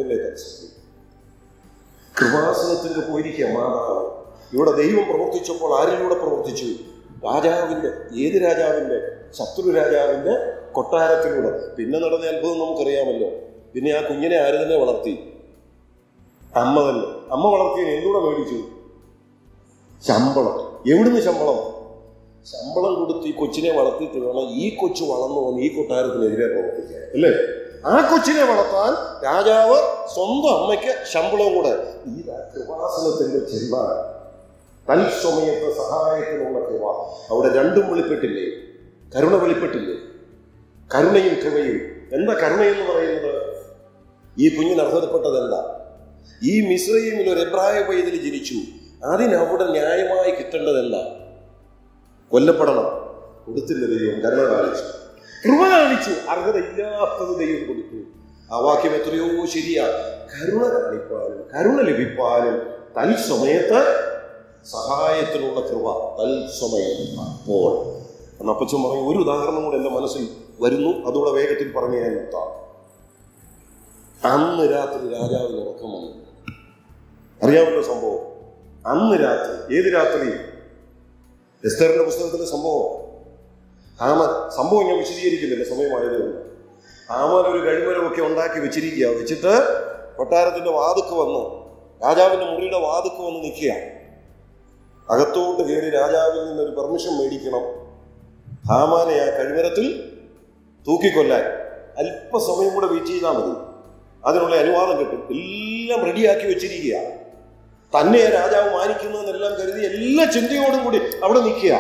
കൃപാസനത്തിൽ പോയിരിക്കുക മാതാവ്. ഇവിടെ ദൈവം പ്രവർത്തിച്ചപ്പോൾ ആരിലൂടെ പ്രവർത്തിച്ചു? രാജാവിന്റെ, ഏത് രാജാവിന്റെ? ശത്രു രാജാവിന്റെ കൊട്ടാരത്തിലൂടെ. പിന്നെ നടന്ന അത്ഭുതം നമുക്കറിയാമല്ലോ. പിന്നെ ആ കുഞ്ഞിനെ ആര് തന്നെ വളർത്തി? അമ്മ തന്നെ. അമ്മ വളർത്തിയതിന് എന്തുകൂടെ മേടിച്ചു? ശമ്പളം. എവിടുന്ന് ശമ്പളം? ശമ്പളം കൊടുത്ത് ഈ കൊച്ചിനെ വളർത്തിയിട്ട് വേണം ഈ കൊച്ചു വളർന്നു വന്ന് ഈ കൊട്ടാരത്തിനെതിരെ പ്രവർത്തിക്കാൻ, അല്ലേ? ആ കൊച്ചിനെ വളർത്താൻ രാജാവ് സ്വന്തം അമ്മയ്ക്ക് ശമ്പളവും കൂടെ. ഈ കൃപാസനത്തിന്റെ ചെന്നാൽ തൽസമയത്ത് സഹായത്തിനുള്ള കൃപ. അവിടെ രണ്ടും വെളിപ്പെട്ടില്ലേ? കരുണ വെളിപ്പെട്ടില്ലേ? കരുണയും കൃപയും. എന്താ കരുണയെന്ന് പറയുന്നത്? ഈ കുഞ്ഞിന് അർഹതപ്പെട്ടത് എന്താ? ഈ മിസ്രയീമിൽ ഒരു എബ്രായ പൈതൽ ജനിച്ചു. അതിനവിടെ ന്യായമായി കിട്ടേണ്ടത് എന്താ? കൊല്ലപ്പെടണം. കൊടുത്തില്ല ദൈവം, കരുണ കാണിച്ചു, കൃപ കാണിച്ചു. അർഹതയില്ലാത്തത് ദൈവം കൊടുത്തു. ആ വാക്യം എത്രയോ ശരിയാ. കരുണ കാണിപ്പാനും കരുണ ലഭിപ്പാനും തൽസമയത്ത് സഹായത്തിനുള്ള കൃപ. തൽസമയം. അപ്പോൾ അപ്പച്ചൻ പറഞ്ഞു, ഒരു ഉദാഹരണം കൂടെ എൻ്റെ മനസ്സിൽ വരുന്നു, അതുകൂടെ വേഗത്തിൽ പറഞ്ഞു ഞാൻ നിർത്താം. അന്ന് രാത്രി രാജാവിന് ഉറക്കം വന്നു. അറിയാമല്ലോ സംഭവം? അന്ന് രാത്രി. ഏത് രാത്രി? എസ്തേറിന്റെ പുസ്തകത്തിലെ സംഭവം. ഹാമാൻ. സംഭവം ഞാൻ വിശദീകരിക്കുന്നില്ല, സമയമായതുകൊണ്ട്. ഹാമാൻ ഒരു കഴിമരമൊക്കെ ഉണ്ടാക്കി വെച്ചിരിക്കുക. വെച്ചിട്ട് കൊട്ടാരത്തിന്റെ വാതുക്ക് വന്നു, രാജാവിന്റെ മുറിയുടെ വാതുക്ക് വന്ന് നിൽക്കുക. അകത്തോട്ട് കയറി രാജാവിൽ നിന്നൊരു പെർമിഷൻ മേടിക്കണം ഹാമാനെ ആ കഴിമരത്തിൽ തൂക്കിക്കൊല്ലാൻ. അല്പസമയം കൂടെ വെയിറ്റ് ചെയ്താൽ മതി, അതിനുള്ള അനുവാദം കിട്ടും. എല്ലാം റെഡിയാക്കി വെച്ചിരിക്കുക. തന്നെ രാജാവ് മാനിക്കുന്നതെന്നെല്ലാം കരുതി എല്ലാ ചിന്തയോടും കൂടി അവിടെ നിൽക്കുക.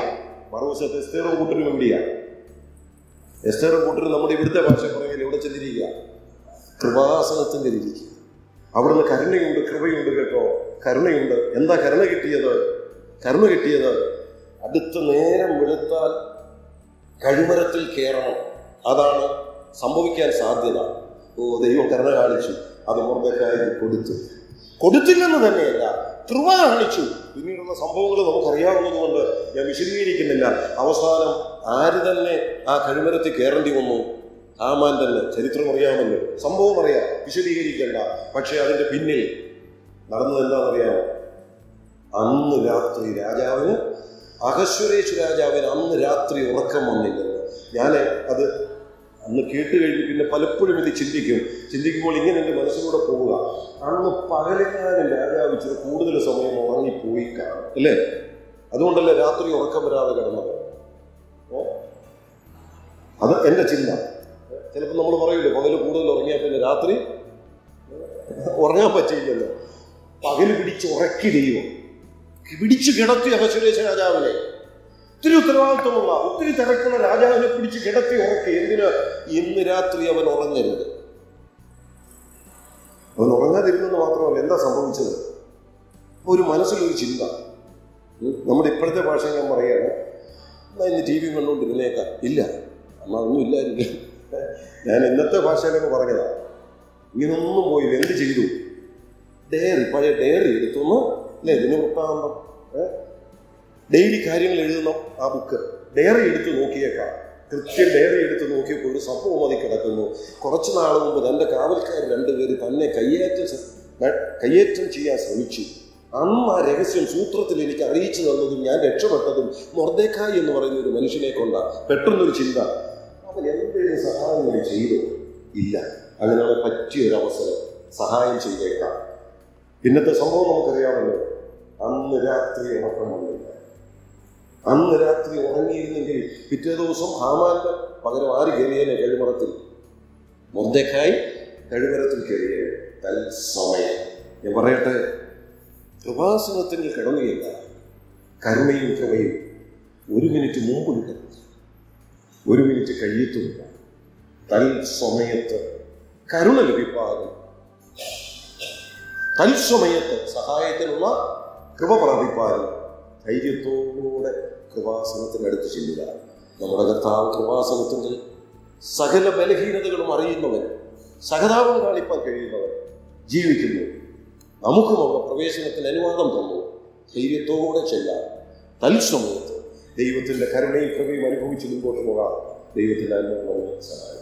മറുവശത്ത് എസ്തേറും കൂട്ടരും എവിടെയാണ്? എസ്തേറും കൂട്ടരും നമ്മുടെ ഇവിടുത്തെ ഭാഷ പറയുകയിൽ എവിടെ ചെന്നിരിക്കുക? കൃപാസനത്തിൻ്റെ ഇരിക്കുക. അവിടുന്ന് കരുണയുണ്ട്, കൃപയുണ്ട് കേട്ടോ, കരുണയുണ്ട്. എന്താ കരുണ കിട്ടിയത്? കരുണ കിട്ടിയത് അടുത്ത നേരം വെളുത്താൽ കഴുമരത്തിൽ കയറണം. അതാണ് സംഭവിക്കാൻ സാധ്യത. ഓ, ദൈവം കരുണ കാണിച്ചു, അത് മൊർദെഖായിക്ക് കൊടുത്തു. കൊടുത്തില്ലെന്ന് തന്നെയല്ല, കൃപ കാണിച്ചു. പിന്നീടുള്ള സംഭവങ്ങൾ നമുക്കറിയാവുന്നത് കൊണ്ട് ഞാൻ വിശദീകരിക്കുന്നില്ല. അവസാനം ആര് തന്നെ ആ കഴുമരത്തിൽ കയറേണ്ടി വന്നു? ഹാമാൻ തന്നെ. ചരിത്രം അറിയാമല്ലോ, സംഭവം അറിയാം, വിശദീകരിക്കേണ്ട. പക്ഷെ അതിൻ്റെ പിന്നിൽ നടന്നത് എന്താണെന്നറിയാമോ? അന്ന് രാത്രി രാജാവിന്, അഹശ്വേരോശ് രാജാവിന് അന്ന് രാത്രി ഉറക്കം വന്നില്ലെന്ന്. ഞാൻ അത് അന്ന് കേട്ട് കഴിഞ്ഞ് പിന്നെ പലപ്പോഴും ഇത് ചിന്തിക്കും. ചിന്തിക്കുമ്പോൾ ഇങ്ങനെ എൻ്റെ മനസ്സിലൂടെ പോവുക, അന്ന് പകലക്കാരൻ രാജാവ് ഇച്ചിരി കൂടുതൽ സമയം ഉറങ്ങിപ്പോയി കാണും അല്ലേ? അതുകൊണ്ടല്ലേ രാത്രി ഉറക്കം വരാതെ കിടന്നത്. അത് എൻ്റെ ചിന്ത. ചിലപ്പോൾ നമ്മൾ പറയൂല്ലോ, പകല് കൂടുതൽ ഉറങ്ങിയാൽ പിന്നെ രാത്രി ഉറങ്ങാൻ പറ്റിയില്ലല്ലോ. പകല് പിടിച്ച് ഉറക്കി ദൈവം പിടിച്ചു കിടത്തി അഹശ്വേരോശ് രാജാവിനെ. ഒത്തിരി ഉത്തരവാദിത്വമുള്ള, ഒത്തിരി തിരക്കുള്ള രാജാവിനെ പിടിച്ച് കിടത്തി ഉറക്കി. എന്തിന്? ഇന്ന് രാത്രി അവൻ ഉറങ്ങരുത്. അവൻ ഉറങ്ങാതിരുന്നെന്ന് മാത്രമല്ല, എന്താ സംഭവിച്ചത്? ഒരു മനസ്സിലൊരു ചിന്ത. നമ്മുടെ ഇപ്പോഴത്തെ ഭാഷ ഞാൻ പറയുകയാണ്, എന്നാൽ ഇന്ന് ടി വി കണ്ടുകൊണ്ടിരുന്നേക്കാം. ഇല്ല, എന്നാൽ ഒന്നും ഇല്ലായിരിക്കും. ഞാൻ ഇന്നത്തെ ഭാഷയിലൊക്കെ പറഞ്ഞതാണ്. ഇങ്ങനൊന്നും പോയില്ല. എന്ത് ചെയ്തു? ഡയറി, പഴയ ഡയറി എടുത്തൊന്ന് അല്ലേ, ഇതിന് വൃത്താന്തം, ഡെയിലി കാര്യങ്ങൾ എഴുതുന്ന ആ ബുക്ക്, ഡയറി എടുത്ത് നോക്കിയേക്കാം. കൃത്യം ഡയറി എടുത്ത് നോക്കിയപ്പോൾ ഒരു സംഭവം മതി കിടക്കുന്നു. കുറച്ച് നാൾ മുമ്പ് തൻ്റെ കാവൽക്കാർ രണ്ടുപേര് തന്നെ കയ്യേറ്റം കയ്യേറ്റം ചെയ്യാൻ ശ്രമിച്ചു. അന്ന് ആ രഹസ്യം സൂത്രത്തിൽ എനിക്ക് അറിയിച്ചു തന്നതും ഞാൻ രക്ഷപ്പെട്ടതും മൊർദെഖായി എന്ന് പറയുന്ന ഒരു മനുഷ്യനെ കൊണ്ടാണ്. പെട്ടെന്നൊരു ചിന്ത, അവൻ എന്തെങ്കിലും സഹായം ചെയ്തു? ഇല്ല. അങ്ങനെയാണ് പറ്റിയൊരവസരം, സഹായം ചെയ്തേക്കാം. പിന്നത്തെ സംഭവം നമുക്കറിയാമല്ലോ. അന്ന് രാത്രി ഉറക്കം വന്നില്ല. അന്ന് രാത്രി ഉറങ്ങിയിരുന്നെങ്കിൽ പിറ്റേ ദിവസം ഹാമാന്റെ പകരം ആര് കയറിയേനെ? കഴുമരത്തിൽ. മൊർദെഖായി കഴുമരത്തിൽ കയറിയേ. തൽസമയം ഞാൻ പറയട്ടെ, കൃപാസനത്തിൽ കിടന്നുകയില്ല. കരുണയും കൃപയും ഒരു മിനിറ്റ് മുമ്പ് കിട്ടും, ഒരു മിനിറ്റ് കഴിയത്തുമില്ല. തൽസമയത്ത് കരുണ ലഭിപ്പാകും, തൽസമയത്ത് സഹായത്തിനുള്ള കൃപ പ്രാപിപ്പാനും ധൈര്യത്തോടെ കൃപാസനത്തിനടുത്ത് ചെല്ലുക. നമ്മുടെ കർത്താവ് കൃപാസനത്തിൻ്റെ സകല ബലഹീനതകളും അറിയുന്നവൻ, സഹതാപം കാണിപ്പാൻ കഴിയുന്നവൻ ജീവിക്കുന്നു. നമുക്കും അവിടെ പ്രവേശനത്തിന് അനുവാദം തന്നു. ധൈര്യത്തോടെ ചെല്ലാൻ തൽസമയത്ത് ദൈവത്തിൻ്റെ കരുണയും കൃപയും അനുഭവിച്ച് മുമ്പോട്ട് പോകാം. ദൈവത്തിൻ്റെ അനുഭവം സഹായിക്കും.